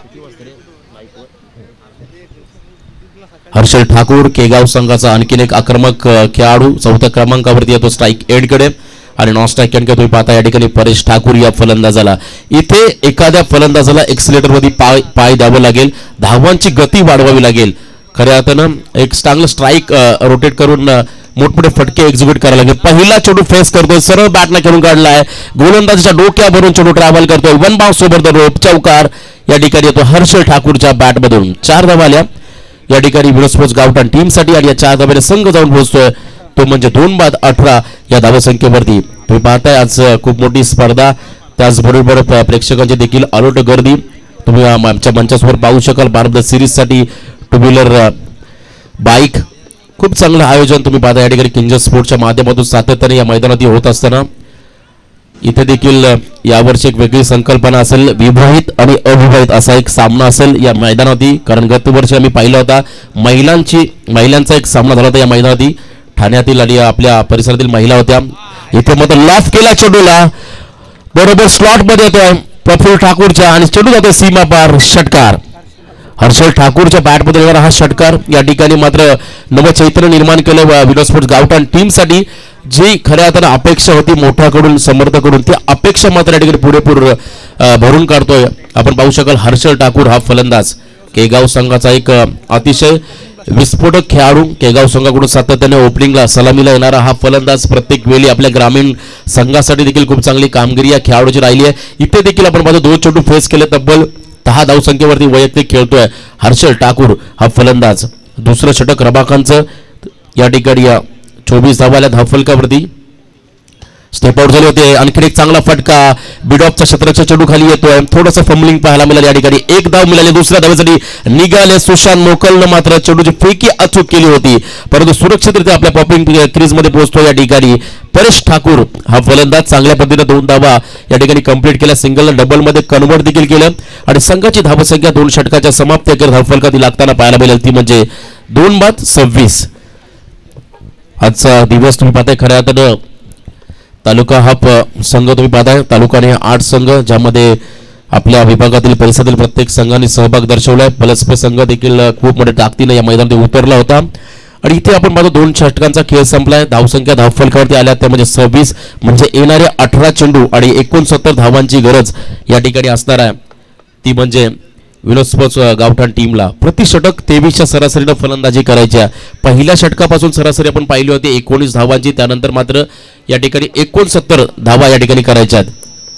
हर्षल ठाकूर केगाव संघाचा आणखीन एक आक्रमक खेळाडू 4थ्या क्रमांकावरती येतो स्ट्राईक एंडकडे आणि नॉन स्ट्राईक एंडकडे तुम्ही पाहता या ठिकाणी परेश ठाकूर या फलंदाजाला. इथे एखाद्या फलंदाजाला एक्सिलेटरमध्ये पाय द्यावं लागेल, धावांची गती वाढवावी लागेल. खऱ्या अर्थानं एक चांगलं स्ट्राईक रोटेट करून मोठमोठे फटके एक्झिक्यूट करायला लागेल. पहिला चेंडू फेस करतोय, सरळ बॅटनं खेळून काढलाय. गोलंदाजाच्या डोक्यावरून चेंडू ट्रॅव्हल करतोय. वन बाउन्स सोबत रोप चौकार या ठिकाणी येतो हर्षल ठाकूरच्या बॅटमधून. 4 धावा आल्या या ठिकाणी विनोद गावठाण टीमसाठी आणि या 4 धाब्याने संघ जाऊन पोहोचतोय तो म्हणजे 2/18 या धावसंख्येवरती. तुम्ही पाहताय आज खूप मोठी स्पर्धा, त्याचबरोबर प्रेक्षकांची देखील अलोट गर्दी तुम्ही आमच्या मंचासमोर पाहू शकाल. भारत सिरीजसाठी 2 व्हीलर बाईक खूप चांगलं आयोजन तुम्ही पाहता या ठिकाणी किंजल स्पोर्ट्सच्या माध्यमातून सातत्याने या मैदानात होत असताना इथे देखील यावर्षी एक वेगळी संकल्पना असेल. विवाहित आणि अविवाहित असा एक सामना असेल या मैदानावरती, कारण गत वर्षी आम्ही पाहिला होता महिलांचा एक सामना झाला होता या मैदानावरती. ठाण्यातील आणि आपल्या परिसरातील महिला होत्या. इथे मात्र लॉफ केला चेंडूला, बरोबर स्लॉट मध्ये येतोय प्रफुल्ल ठाकूरच्या आणि चेंडू जातोय सीमा पार. षटकार हर्षल ठाकूरच्या बॅटमध्ये येणारा हा षटकार या ठिकाणी मात्र नवचैतन्य निर्माण केलं विनोद गावठाण टीमसाठी. जी खऱ्या अर्थानं अपेक्षा होती मोठ्याकडून समर्थाकडून, ती अपेक्षा मात्र या ठिकाणी पुरेपूर भरून काढतोय. आपण पाहू शकाल हर्षल ठाकूर हा फलंदाज केगाव संघाचा एक अतिशय विस्फोटक खेळाडू. केगाव संघाकडून सातत्याने ओपनिंगला सलामीला येणारा हा फलंदाज प्रत्येक वेळी आपल्या ग्रामीण संघासाठी देखील खूप चांगली कामगिरी या खेळाडूची राहिली आहे. इथे देखील आपण पाहतो 2 चेंडू फेस केले, तब्बल 10 धावसंख्येवरती वैयक्तिक खेळतोय हर्षल ठाकूर हा फलंदाज. दुसरं षटक रमाकांतचं या ठिकाणी 24 धावा आल्या धावफलकावरती. स्टेप आउट झाले होते. आणखी एक चांगला फटका बिडॉपचा क्षेत्राच्या चेंडू खाली येतोय. थोडंसं फंबलिंग पाहायला मिळालं या ठिकाणी. एक धाव मिळाली. दुसऱ्या धावेसाठी निघाले सुशांत मोकलनं मात्र चेंडूची फेकी अचूक केली होती, परंतु सुरक्षितरित्या आपल्या पॉपिंग क्रीज मध्ये पोहोचतो या ठिकाणी परेश ठाकूर हा फलंदाज. चांगल्या पद्धतीने 2 धावा या ठिकाणी कंप्लीट केल्या. सिंगल डबल मध्ये कन्वर्ट देखील केलं आणि संघाची धावसंख्या 2 षटकाच्या समाप्ती अखेर धावफलकात लागताना पाहायला मिळेल, ती म्हणजे 2-26. आजचा दिवस तुम्ही पाहताय खऱ्या अर्थानं तालुका हा संघ तुम्ही पाहताय. तालुकाने 8 संघ, ज्यामध्ये आपल्या विभागातील परिसरातील प्रत्येक संघाने सहभाग दर्शवलाय. पलसपे संघ देखील खूप मोठ्या ताकदीने या मैदानात उतरला होता आणि इथे आपण पाहतो 2 षटकांचा खेळ संपलाय. धावसंख्या धावफलकावरती आल्या त्यामध्ये 26, म्हणजे येणारे 18 चेंडू आणि 69 धावांची गरज या ठिकाणी असणार आहे, ती म्हणजे विनोद स्पोर्ट्स गावठाण टीमला प्रति षटक 23च्या सरासरीनं फलंदाजी करायची आहे. पहिल्या षटकापासून सरासरी आपण पाहिली होती 19 धावांची, त्यानंतर मात्र या ठिकाणी 69 धावा या ठिकाणी करायच्या आहेत.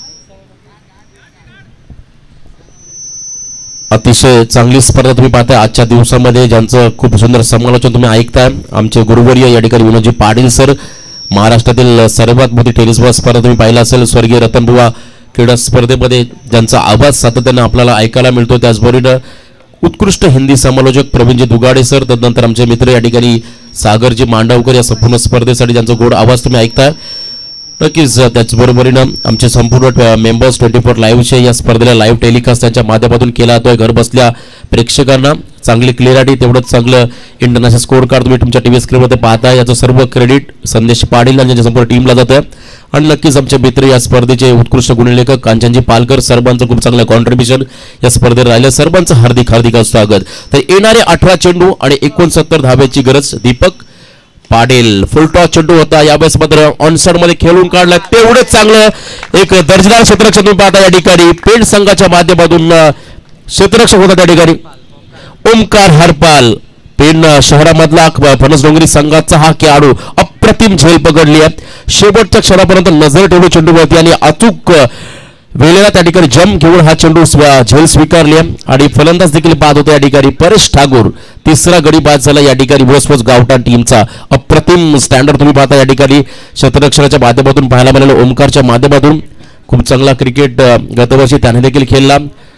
अतिशय चांगली स्पर्धा तुम्ही पाहताय आजच्या दिवसामध्ये, ज्यांचं खूप सुंदर समालोचन तुम्ही ऐकताय. आमचे गुरुवर्य या ठिकाणी विनोदजी पाटील सर. महाराष्ट्रातील सर्वात मोठी टेनिस बॉल स्पर्धा तुम्ही पाहिला असेल स्वर्गीय रतनबुवा क्रीडा स्पर्धेमध्ये ज्यांचा आवाज सातत्याने आपल्याला ऐकायला मिळतो. त्याचबरोबर उत्कृष्ट हिंदी समालोचक प्रवीणजी दुगाडे सर, तदनंतर आमचे मित्र या ठिकाणी सागरजी मांडवकर या संपूर्ण स्पर्धेसाठी ज्यांचा गोड आवाज तुम्ही ऐकताय. नक्कीच त्याचबरोबरीनं आमचे संपूर्ण मेंबर्स 24 लाईव्हचे या स्पर्धेला लाईव्ह टेलिकास्ट त्यांच्या माध्यमातून केला जातोय. घर बसल्या प्रेक्षकांना चांगली क्लिअरिटी, तेवढंच चांगलं इंटरनॅशनल स्कोर कार्ड तुम्ही तुमच्या टीव्ही स्क्रीनमध्ये पाहताय. याचं सर्व क्रेडिट संदेश पाटील आणि त्यांच्या संपूर्ण टीमला जातं. आणि नक्कीच आमचे मित्र या स्पर्धेचे उत्कृष्ट गुणलेखक कांचनजी पालकर, सर्वांचं खूप चांगलं कॉन्ट्रीब्युशन या स्पर्धेत राहिलं. सर्वांचं हार्दिक हार्दिक स्वागत. तर येणारे 18 चेंडू आणि 69 धावेची गरज दीपक पाटील. फुल टॉस चेंडू होता, यावेळेस मात्र ऑनसाइड मध्ये खेळून काढला. तेवढंच चांगलं एक दर्जेदार क्षेत्ररक्षण तुम्ही पाहता या ठिकाणी. पेंट संघाच्या माध्यमातून क्षेत्ररक्षक होता त्या ठिकाणी ओमकार हरपाल. पेण शहरामधला फणसडोंगरी संघाचा हा खेळाडू अप्रतिम झेल पकडली आहे. शेवटच्या क्षणापर्यंत नजर ठेवून चेंडूवरती आणि अचूक वेळेला त्या ठिकाणी जम घेऊन हा चेंडू झेल स्वीकारली आणि फलंदाज देखील बाद होते या ठिकाणी परेश ठाकूर. तिसरा गडी बाद झाला या ठिकाणी विनोद गावठाण टीमचा. अप्रतिम स्टँडर्ड तुम्ही पाहता या ठिकाणी क्षेत्ररक्षणाच्या माध्यमातून पाहायला मिळालं. ओमकारच्या माध्यमातून खूप चांगला क्रिकेट गतवर्षी त्याने देखील खेळला.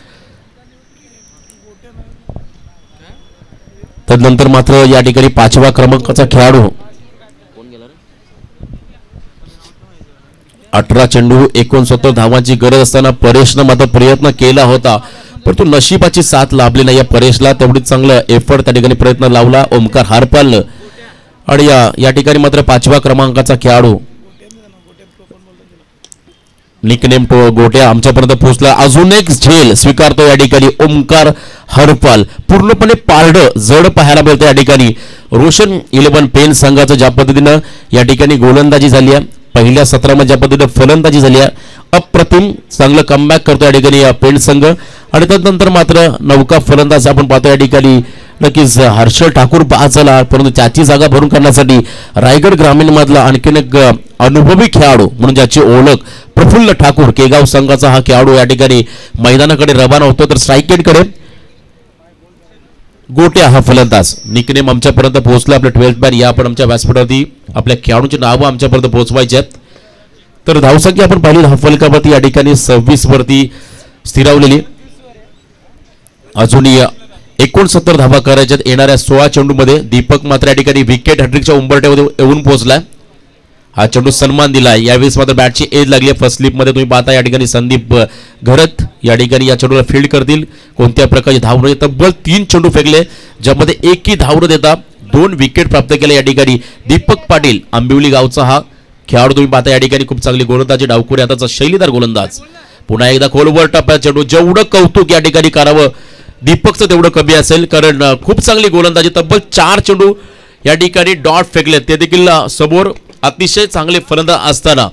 तदनंतर मात्र या ठिकाणी 5व्या क्रमांकाचा खेळाडू 18 चेंडू 69 धावांची गरज असताना परेशनं मात्र प्रयत्न केला होता, परंतु नशिबाची साथ लाभली नाही या परेशला. तेवढीच चांगलं एफर्ट त्या ठिकाणी प्रयत्न लावला ओमकार हरपालनं. आणि या ठिकाणी मात्र 5व्या क्रमांकाचा खेळाडू निकनेम गोट्या आमच्यापर्यंत पोहोचला. अजून एक झेल स्वीकारतो या ठिकाणी ओमकार हरपाल. पूर्णपणे पारडं जड पाहायला मिळतं या ठिकाणी. रोशन 11 पेन संघाचं ज्या पद्धतीनं या ठिकाणी गोलंदाजी झाली आहे, पहिल्या सत्रामध्ये ज्या पद्धतीने फलंदाजी झाली आहे, अप्रतिम चांगलं कमबॅक करतो या ठिकाणी पेंट संघ. आणि त्यानंतर मात्र नौका फलंदाज आपण पाहतो या ठिकाणी नक्कीच हर्षल ठाकूर बाद झाला, परंतु त्याची जागा भरून काढण्यासाठी रायगड ग्रामीण मधला आणखीन एक अनुभवी खेळाडू म्हणून ज्याची ओळख प्रफुल्ल ठाकूर केगाव संघाचा हा खेळाडू या ठिकाणी मैदानाकडे रवाना होतो. तर स्ट्राईक एंडकडे गोट्या हा फलंदाज. निकनेम आमच्यापर्यंत पोहोचला. आपल्या 12th मॅन या आपण आमच्या व्यासपीठावरती आपल्या खेळाडूंची नावं आमच्यापर्यंत पोहोचवायची आहेत. तर धावसंख्या आपण पाहिली धावफलकावरती या ठिकाणी 26 वरती स्थिरावलेली. अजूनही 69 धावा करायच्यात येणाऱ्या 16 चेंडूमध्ये. दीपक मात्र या ठिकाणी विकेट हॅट्रिकच्या उंबरठ्यामध्ये येऊन पोहोचलाय. हा चेंडू सन्मान दिलाय. यावेळेस मात्र बॅटची एज लागली आहे फर्स्ट स्लिप मध्ये. तुम्ही पाहता या ठिकाणी संदीप घरत या ठिकाणी या चेंडूला फील्ड करतील. कोणत्या प्रकारची धाव न तब्बल 3 चेंडू फेकले, ज्यामध्ये एकही धाव न देता 2 विकेट प्राप्त केले या ठिकाणी दीपक पाटील आंबिवली गावचा हा खेळाडू. तुम्ही पाहता या ठिकाणी खूप चांगली गोलंदाजी डावखुरी हाताचा शैलीदार गोलंदाज. पुन्हा एकदा खोलवर टप्प्यात चेंडू. जेवढं कौतुक या ठिकाणी करावं दीपकचं तेवढं कमी असेल, कारण खूप चांगली गोलंदाजी. तब्बल 4 चेंडू या ठिकाणी डॉट फेकले, ते देखील समोर अतिशय चांगले फलंदाज असताना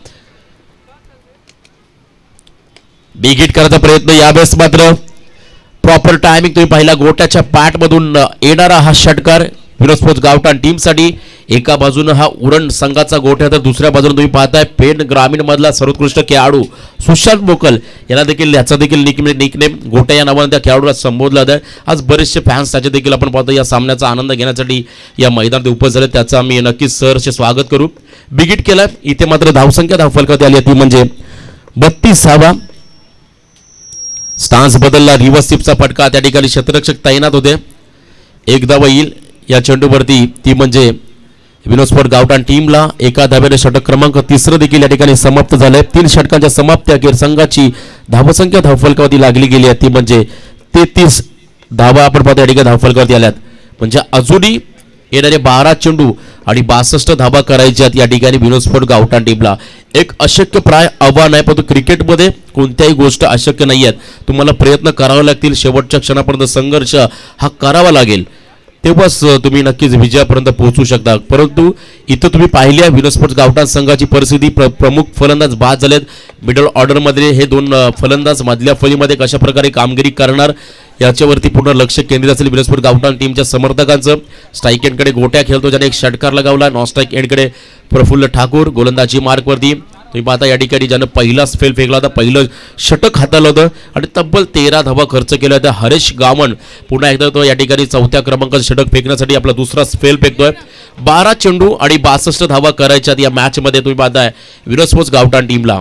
बिग हिट करायचा प्रयत्न. यावेळेस मात्र प्रॉपर टायमिंग तुम्ही पाहिला. गोट्याच्या पॅट मधून येणारा हा षटकार विनोद स्पोर्ट्स गावठाण टीमसाठी एका बाजूने हा उरण संघाचा गोठा तर दुसऱ्या बाजूने तुम्ही पाहताय पेण ग्रामीण मधला सर्वोत्कृष्ट खेळाडू सुशांत मोकल याला देखील याचा देखील निकनेम गोट्या या नावाने त्या खेळाडूला संबोधला जात. आज बरेचसे फॅन्स त्याचे देखील आपण पाहतो या सामन्याचा आनंद घेण्यासाठी या मैदानात उपस्थित झाले. त्याचा आम्ही नक्कीच सरचे स्वागत करू. बिगिट केला इथे मात्र धावसंख्या धावफलकावरती आली ती म्हणजे 32 स्टान्स बदलला. रिव्हर्स स्टिपचा फटका त्या ठिकाणी क्षेत्ररक्षक तैनात होते. एक धाव येईल या चेंडूवरती ती म्हणजे विनोद स्पोर्ट्स गावठाण टीमला एका धाव्याने षटक क्रमांक 3 देखील या ठिकाणी समाप्त झाले. 3 षटकांच्या समाप्ती अखेर संघाची धावसंख्या धावफलकावरती लागली गेली आहे ती म्हणजे 33 धावा आपण पाहतो या ठिकाणी धावफलकावरती आल्यात. म्हणजे अजूनही येणारे 12 चेंडू आणि 62 धावा करायच्या या ठिकाणी विनोद स्पोर्ट्स गावठाण टीमला. एक अशक्य प्राय आव्हान आहे, परंतु क्रिकेटमध्ये कोणत्याही गोष्ट अशक्य नाही आहेत. तुम्हाला प्रयत्न करावे लागतील. शेवटच्या क्षणापर्यंत संघर्ष हा करावा लागेल, तेव्हाच तुम्ही नक्कीच विजयापर्यंत पोहोचू शकता. परंतु इथं तुम्ही पाहिली आहे विनोद स्पोर्ट्स गावठाण संघाची परिस्थिती. प्रमुख फलंदाज बाद झालेत. मिडल ऑर्डरमध्ये हे 2 फलंदाज मधल्या फळीमध्ये कशा प्रकारे कामगिरी करणार याच्यावरती पूर्ण लक्ष केंद्रित असेल विनोद स्पोर्ट्स गावठाण टीमच्या समर्थकांचं. स्ट्राईक एंडकडे गोट्या खेळतो ज्याने एक षटकार लगावला. नॉन स्ट्राईक एंडकडे प्रफुल्ल ठाकूर गोलंदाजी मार्कवरती. तुम्ही पाहता या ठिकाणी ज्यानं पहिलाच फेल फेकला होता, पहिलं षटक हाताळलं होतं आणि तब्बल 13 धावा खर्च केल्या होत्या. हरेश गावण पुन्हा एकदा तो या ठिकाणी 4थ्या क्रमांकाचं षटक फेकण्यासाठी आपला दुसरा फेल फेकतोय. 12 चेंडू आणि 62 धावा करायच्यात या मॅचमध्ये. तुम्ही पाहताय विनोद स्पोर्ट्स गावठाण टीमला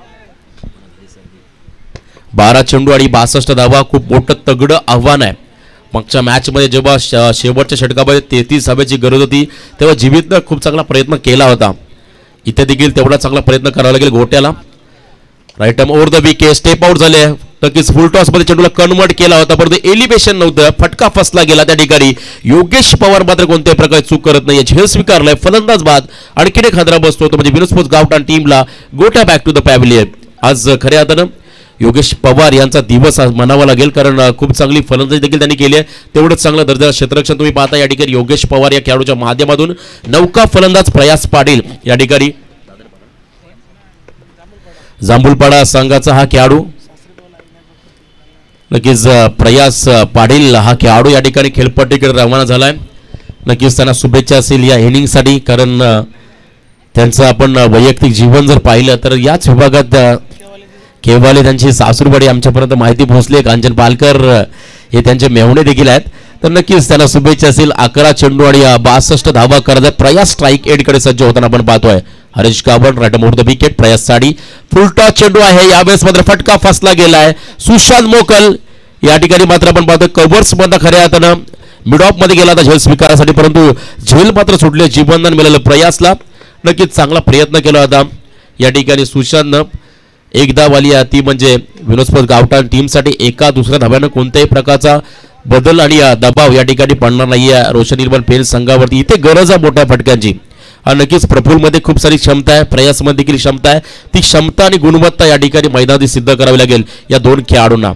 12 चेंडू आणि 62 धावा खूप मोठं तगडं आव्हान आहे. मागच्या मॅचमध्ये जेव्हा शेवटच्या षटकामध्ये 33 धाव्याची गरज होती तेव्हा जीवितनं खूप चांगला प्रयत्न केला होता. इथे देखील तेवढा चांगला प्रयत्न करावा लागेल गोट्याला. Right arm over the wicket, step out झाले. नक्कीच फुल टॉस मध्ये चेंडूला कन्वर्ट केला होता, परंतु एलिव्हेशन नव्हतं, फटका फसला गेला. त्या ठिकाणी योगेश पवार मात्र कोणत्याही प्रकारे चूक करत नाही. झेल स्वीकारलाय. फलंदाज बाद आणखीन एक हादरा बसतो म्हणजे विनोद स्पोर्ट्स गावठाण टीमला गोट्या बॅक टू द पॅव्हिलियन. आज खऱ्या अर्थानं योगेश पवार यांचा दिवस आज म्हणावा लागेल, कारण खूप चांगली फलंदाजी देखील त्यांनी केली आहे. तेवढंच चांगलं दर्जा क्षेत्ररक्षण तुम्ही पाहता या ठिकाणी योगेश पवार या खेळाडूच्या माध्यमातून. नौका फलंदाज प्रयास पाटील या ठिकाणी जांभूलपाडा संघाचा हा खेळाडू. नक्कीच प्रयास पाटील हा खेळाडू या ठिकाणी खेळपट्टीकडे रवाना झालाय. नक्कीच त्यांना शुभेच्छा असेल या इनिंगसाठी, कारण त्यांचं आपण वैयक्तिक जीवन जर पाहिलं तर याच विभागात केवाले त्यांची सासूरवाडी आमच्यापर्यंत माहिती पोहोचली. कांचन पालकर हे त्यांचे मेहुणे देखील आहेत, तर नक्कीच त्यांना शुभेच्छा असेल. 11 चेंडू आणि 62 धावा करत प्रयास स्ट्राईक एंडकडे सज्ज होताना आपण पाहतोय. Haresh Gavan right mode the wicket. प्रयास साडी फुल टॉस चेंडू आहे. यावेळेस मात्र फटका फसला गेलाय. सुशांत मोकल या ठिकाणी मात्र आपण पाहतोय कव्हर्स मध्ये खऱ्या अर्थानं मिड ऑफ मध्ये गेला होता झेल स्वीकारासाठी, परंतु झेल मात्र सुटले. जीवनदान मिळालं प्रयासला. नक्कीच चांगला प्रयत्न केला होता या ठिकाणी सुशांतनं. एक धाव आली ती म्हणजे विनोद स्पोर्ट्स गावठाण टीमसाठी. एका दुसऱ्या धाव्यानं कोणत्याही प्रकारचा बदल आणि दबाव या ठिकाणी पडणार नाहीये रोशन निर्मल पेन संघावरती. इथे गरज आहे मोठ्या फटक्यांची. नक्कीच प्रफुलमध्ये खूप सारी क्षमता आहे, प्रयासमध्ये देखील क्षमता आहे. ती क्षमता आणि गुणवत्ता या ठिकाणी मैदानात सिद्ध करावी लागेल या 2 खेळाडूंना.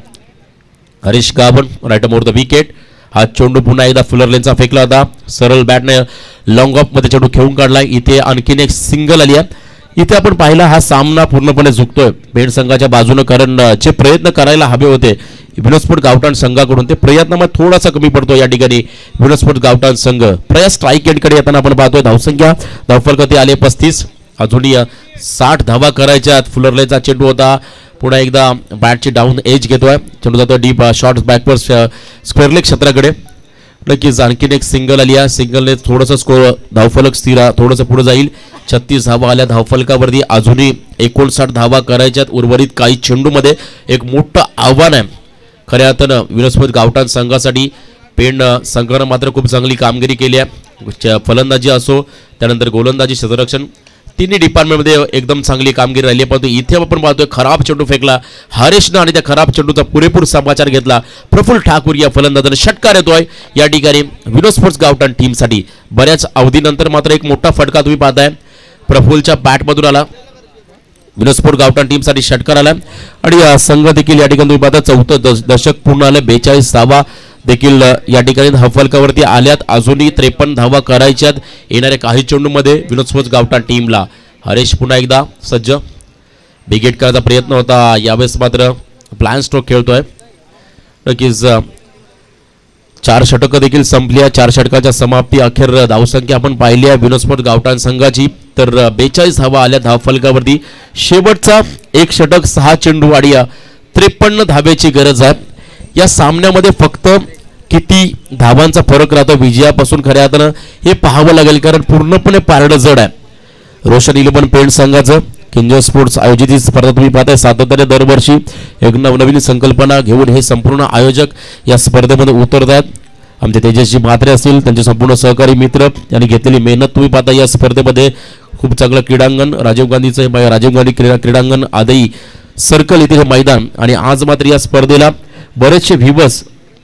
Harish Gavan right mode the wicket. हा चेंडू पुन्हा एकदा फुलर लेनचा फेकला होता. सरळ बॅटने लॉंग ऑफ मध्ये चेंडू खेळून काढला. इथे आणखीन एक सिंगल आली आहे. इथे आपण पाहिला हा सामना पूर्णपणे झुकतोय पेण संघाच्या बाजूने, कारण जे प्रयत्न करायला हवे होते विनोद स्पोर्ट्स गावठाण संघाकडून ते प्रयत्नामध्ये थोडासा कमी पडतो या ठिकाणी विनोद स्पोर्ट्स गावठाण संघ. प्रयास स्ट्राईक एंडकडे येताना आपण पाहतोय. धावसंख्या धावफलकावरती आले 35. अजूनही 60 धावा करायच्या. फुलरलेचा चेंडू होता. पुन्हा एकदा बॅटची डाऊन एज घेतोय. चेंडू जातो deep short backward square leg क्षेत्राकडे. नक्कीच आणखीन एक सिंगल आली आहे. सिंगलने थोडंसं स्कोर धावफलक स्थिर थोडंसं पुढे जाईल. 36 धावा आल्या धावफलकावरती. अजूनही 59 धावा करायच्यात. उर्वरित काही चेंडूमध्ये एक मोठं आव्हान आहे खऱ्या अर्थानं विनोद स्पोर्ट्स गावठाण संघासाठी. पेण संघानं मात्र खूप चांगली कामगिरी केली आहे. फलंदाजी असो त्यानंतर गोलंदाजी क्षेत्ररक्षण तिन्ही डिपार्टमेंटमध्ये एकदम चांगली कामगिरी राहिली आहे. परंतु इथे आपण पाहतोय खराब चेंडू फेकला हरेशनं आणि त्या खराब चेंडूचा पुरेपूर समाचार घेतला. प्रफुल्ल ठाकूर या फलंदाजाने षटकार येतोय या ठिकाणी विनोद स्पोर्ट्स गावठाण टीमसाठी. बऱ्याच अवधीनंतर मात्र एक मोठा फटका तुम्ही पाहताय प्रफुल्लच्या बॅटमधून आला. विनोद स्पोर्ट्स गावठाण टीमसाठी षटकार आला आणि संघ देखील या ठिकाणी तुम्ही पाहता 4थं दशक पूर्ण आलं. 42 धावा देखील या ठिकाणी धावफलकावरती आल्यात. अजूनही 53 धावा करायच्यात येणाऱ्या काही चेंडूमध्ये विनोद स्पोर्ट्स गावठाण टीमला. हरेश पुन्हा एकदा सज्ज. बिगेट करायचा प्रयत्न होता. यावेळेस मात्र प्लॅन स्ट्रोक खेळतोय. नक्कीच 4 षटकं देखील संपली आहे. 4 षटकाच्या समाप्ती अखेर धावसंख्या आपण पाहिली आहे विनोद स्पोर्ट्स गावठाण संघाची. तर 42 धावा आल्या धावफलकावरती. शेवटचा 1 षटक 6 चेंडू आणि 53 धावेची गरज आहे. या सामन्यामध्ये फक्त किती धावांचा फरक राहतो विजयापासून खऱ्या अर्थानं हे पाहावं लागेल, कारण पूर्णपणे पारडं जड आहे. रोशन 11 पेंट संघाचं किंजल स्पोर्ट्स आयोजित ही स्पर्धा तुम्ही पाहताय. सातत्याने दरवर्षी एक नवनवीन संकल्पना घेऊन हे संपूर्ण आयोजक या स्पर्धेमध्ये उतरत आहेत. आमचे तेजस्वी म्हात्रे असतील, त्यांचे संपूर्ण सहकारी मित्र यांनी घेतलेली मेहनत तुम्ही पाहता. या स्पर्धेमध्ये खूप चांगलं क्रीडांगण, राजीव गांधी क्रीडांगण आदई सर्कल इथे हे मैदान. आणि आज मात्र या स्पर्धेला बरेचसे व्ह्यूअर्स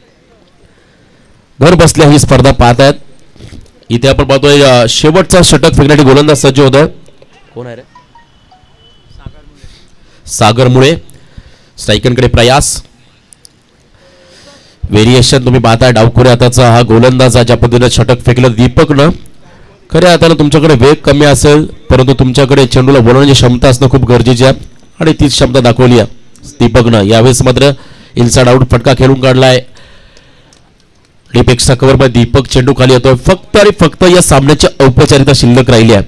घर बसल्या ही स्पर्धा पाहत आहेत. इथे आपण पाहतोय शेवटचा षटक फेकण्यासाठी गोलंदाज सज्ज होत आहे. कोण आहे रे? सागर मुळे. स्ट्रायकरकडे प्रयास. व्हेरिएशन तुम्ही पाहताय डावखुऱ्या हाताचा हा गोलंदाज ज्या पद्धतीने षटक फेकलं दीपकनं. खऱ्या अर्थानं तुमच्याकडे वेग कमी असेल, परंतु तुमच्याकडे चेंडूला बोलवण्याची क्षमता असणं खूप गरजेची आहे आणि तीच क्षमता दाखवली आहे दीपकनं. यावेळेस मात्र इनसाइड आउट फटका खेळून काढलाय. डीपेक्सचा कव्हर मध्ये दीपक चेंडू खाली येतोय. फक्त आणि फक्त या सामन्याची औपचारिकता शिल्लक राहिली आहे.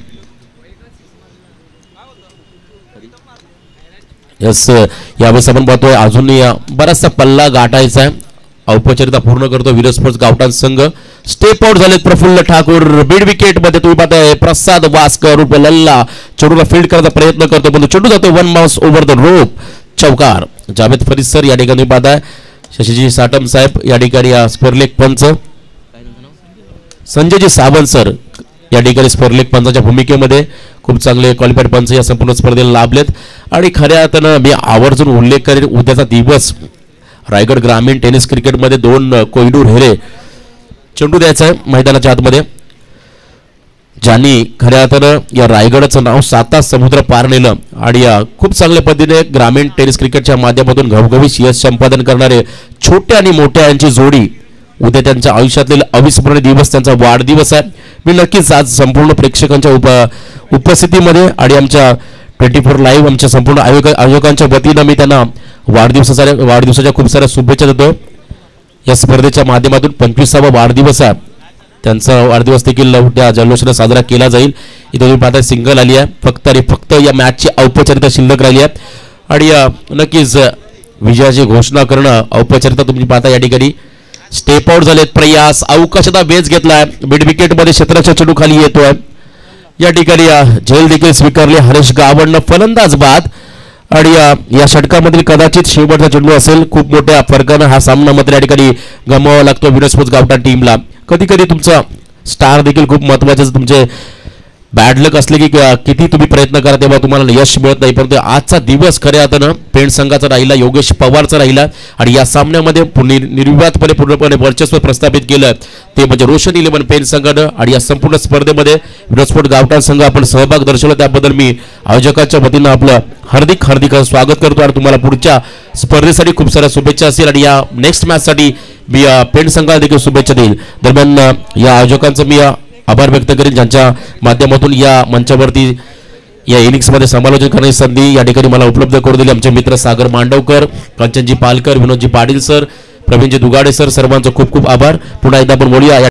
यस, यावेळेस आपण पाहतोय अजूनही बराचसा पल्ला गाठायचा आहे. औपचारिकता पूर्ण करतो विनोद स्पोर्ट्स गावठाण संघ. स्टेप आउट झालेत प्रफुल्ल ठाकूर. बीड विकेट मध्ये तुम्ही पाहताय प्रसाद वास्कर उर्फ लल्ला चेंडूला फील्ड करायचा प्रयत्न करतो, पण चेंडू जातो 1 माउस ओव्हर द रोप. चौकार. जावेद फरीद सर या ठिकाणी पाहताय. शशीजी साटम साहेब या ठिकाणी स्पर्लेख पंच. संजयजी सावंत सर या ठिकाणी स्पर्लेख पंचाच्या भूमिकेमध्ये खूप चांगले क्वालिफाईड पंच या संपूर्ण स्पर्धेला लाभलेत. आणि खऱ्या अर्थानं मी आवर्जून उल्लेख करेन उद्याचा दिवस रायगड ग्रामीण टेनिस क्रिकेटमध्ये 2 कोहिनूर हिरे चेंडू द्यायचा आहे मैदानाच्या आतमध्ये, ज्यांनी खऱ्या अर्थानं या रायगडचं नाव 7 समुद्र पार नेलं आणि खूप चांगल्या पद्धतीने ग्रामीण टेनिस क्रिकेटच्या माध्यमातून घवघवीत यश संपादन करणारे छोट्या आणि मोठ्या यांची जोडी. उद्या त्यांच्या आयुष्यातील अविस्मरणीय दिवस, त्यांचा वाढदिवस आहे. मी नक्कीच आज संपूर्ण प्रेक्षकांच्या उपस्थितीमध्ये आणि आमच्या 24 लाईव्ह आमच्या संपूर्ण आयोजकांच्या वतीनं मी त्यांना वाढदिवसाच्या खूप साऱ्या शुभेच्छा देतो. या स्पर्धेच्या माध्यमातून 25वा वाढदिवस आहे. त्यांचा वाढदिवस देखील उद्या जल्लोषाने साजरा केला जाईल. इथे तुम्ही पाहता सिंगल आली आहे. फक्त आणि फक्त या मॅचची औपचारिकता शिल्लक राहिली आहे आणि नक्कीच विजयाची घोषणा करणं औपचारिकता तुम्ही पाहता. या ठिकाणी स्टेप आउट झालेत. प्रयास अवकाशाचा बेस घेतलाय. मिड विकेटमध्ये क्षेत्राच्या चेंडू खाली येतोय. या ठिकाणी झेल देखील स्वीकारली हरेश गावडनं. फलंदाज बाद आणि या षटकामधील कदाचित शेवटचा चेंडू असेल. खूप मोठ्या फरकानं हा सामना मात्र या ठिकाणी गमवावा लागतो विनोद स्पोर्ट्स गावठाण टीमला. कधी कधी तुमचा स्टार देखील खूप महत्वाचे. तुमचे बॅड लक असले की किती तुम्ही प्रयत्न करा तेव्हा तुम्हाला यश मिळत नाही, परंतु आजचा दिवस खऱ्या अर्थानं पेंट संघाचा राहिला, योगेश पवारचा राहिला आणि या सामन्यामध्ये निर्विवादपणे पूर्णपणे वर्चस्व प्रस्थापित केलं ते म्हणजे रोशन 11 पेंट संघानं. आणि या संपूर्ण स्पर्धेमध्ये विनोद स्पोर्ट्स गावठाण संघ आपण सहभाग दर्शवला, त्याबद्दल मी आयोजकांच्या वतीनं आपलं हार्दिक स्वागत करतो आणि तुम्हाला पुढच्या स्पर्धेसाठी खूप साऱ्या शुभेच्छा असतील आणि या नेक्स्ट मॅचसाठी मी पेंट संघाला देखील शुभेच्छा देईल. दरम्यान या आयोजकांचं मी आभार व्यक्त करेन ज्यांच्या माध्यमातून या मंचावरती या इनिंग्समध्ये समालोचन करण्याची संधी या ठिकाणी मला उपलब्ध करून दिली. आमचे मित्र सागर मांडवकर, कंचनजी पालकर, विनोदजी पाटील सर, प्रवीणजी दुगाडे सर, सर्वांचं खूप खूप आभार. पुन्हा एकदा आपण बोलूया.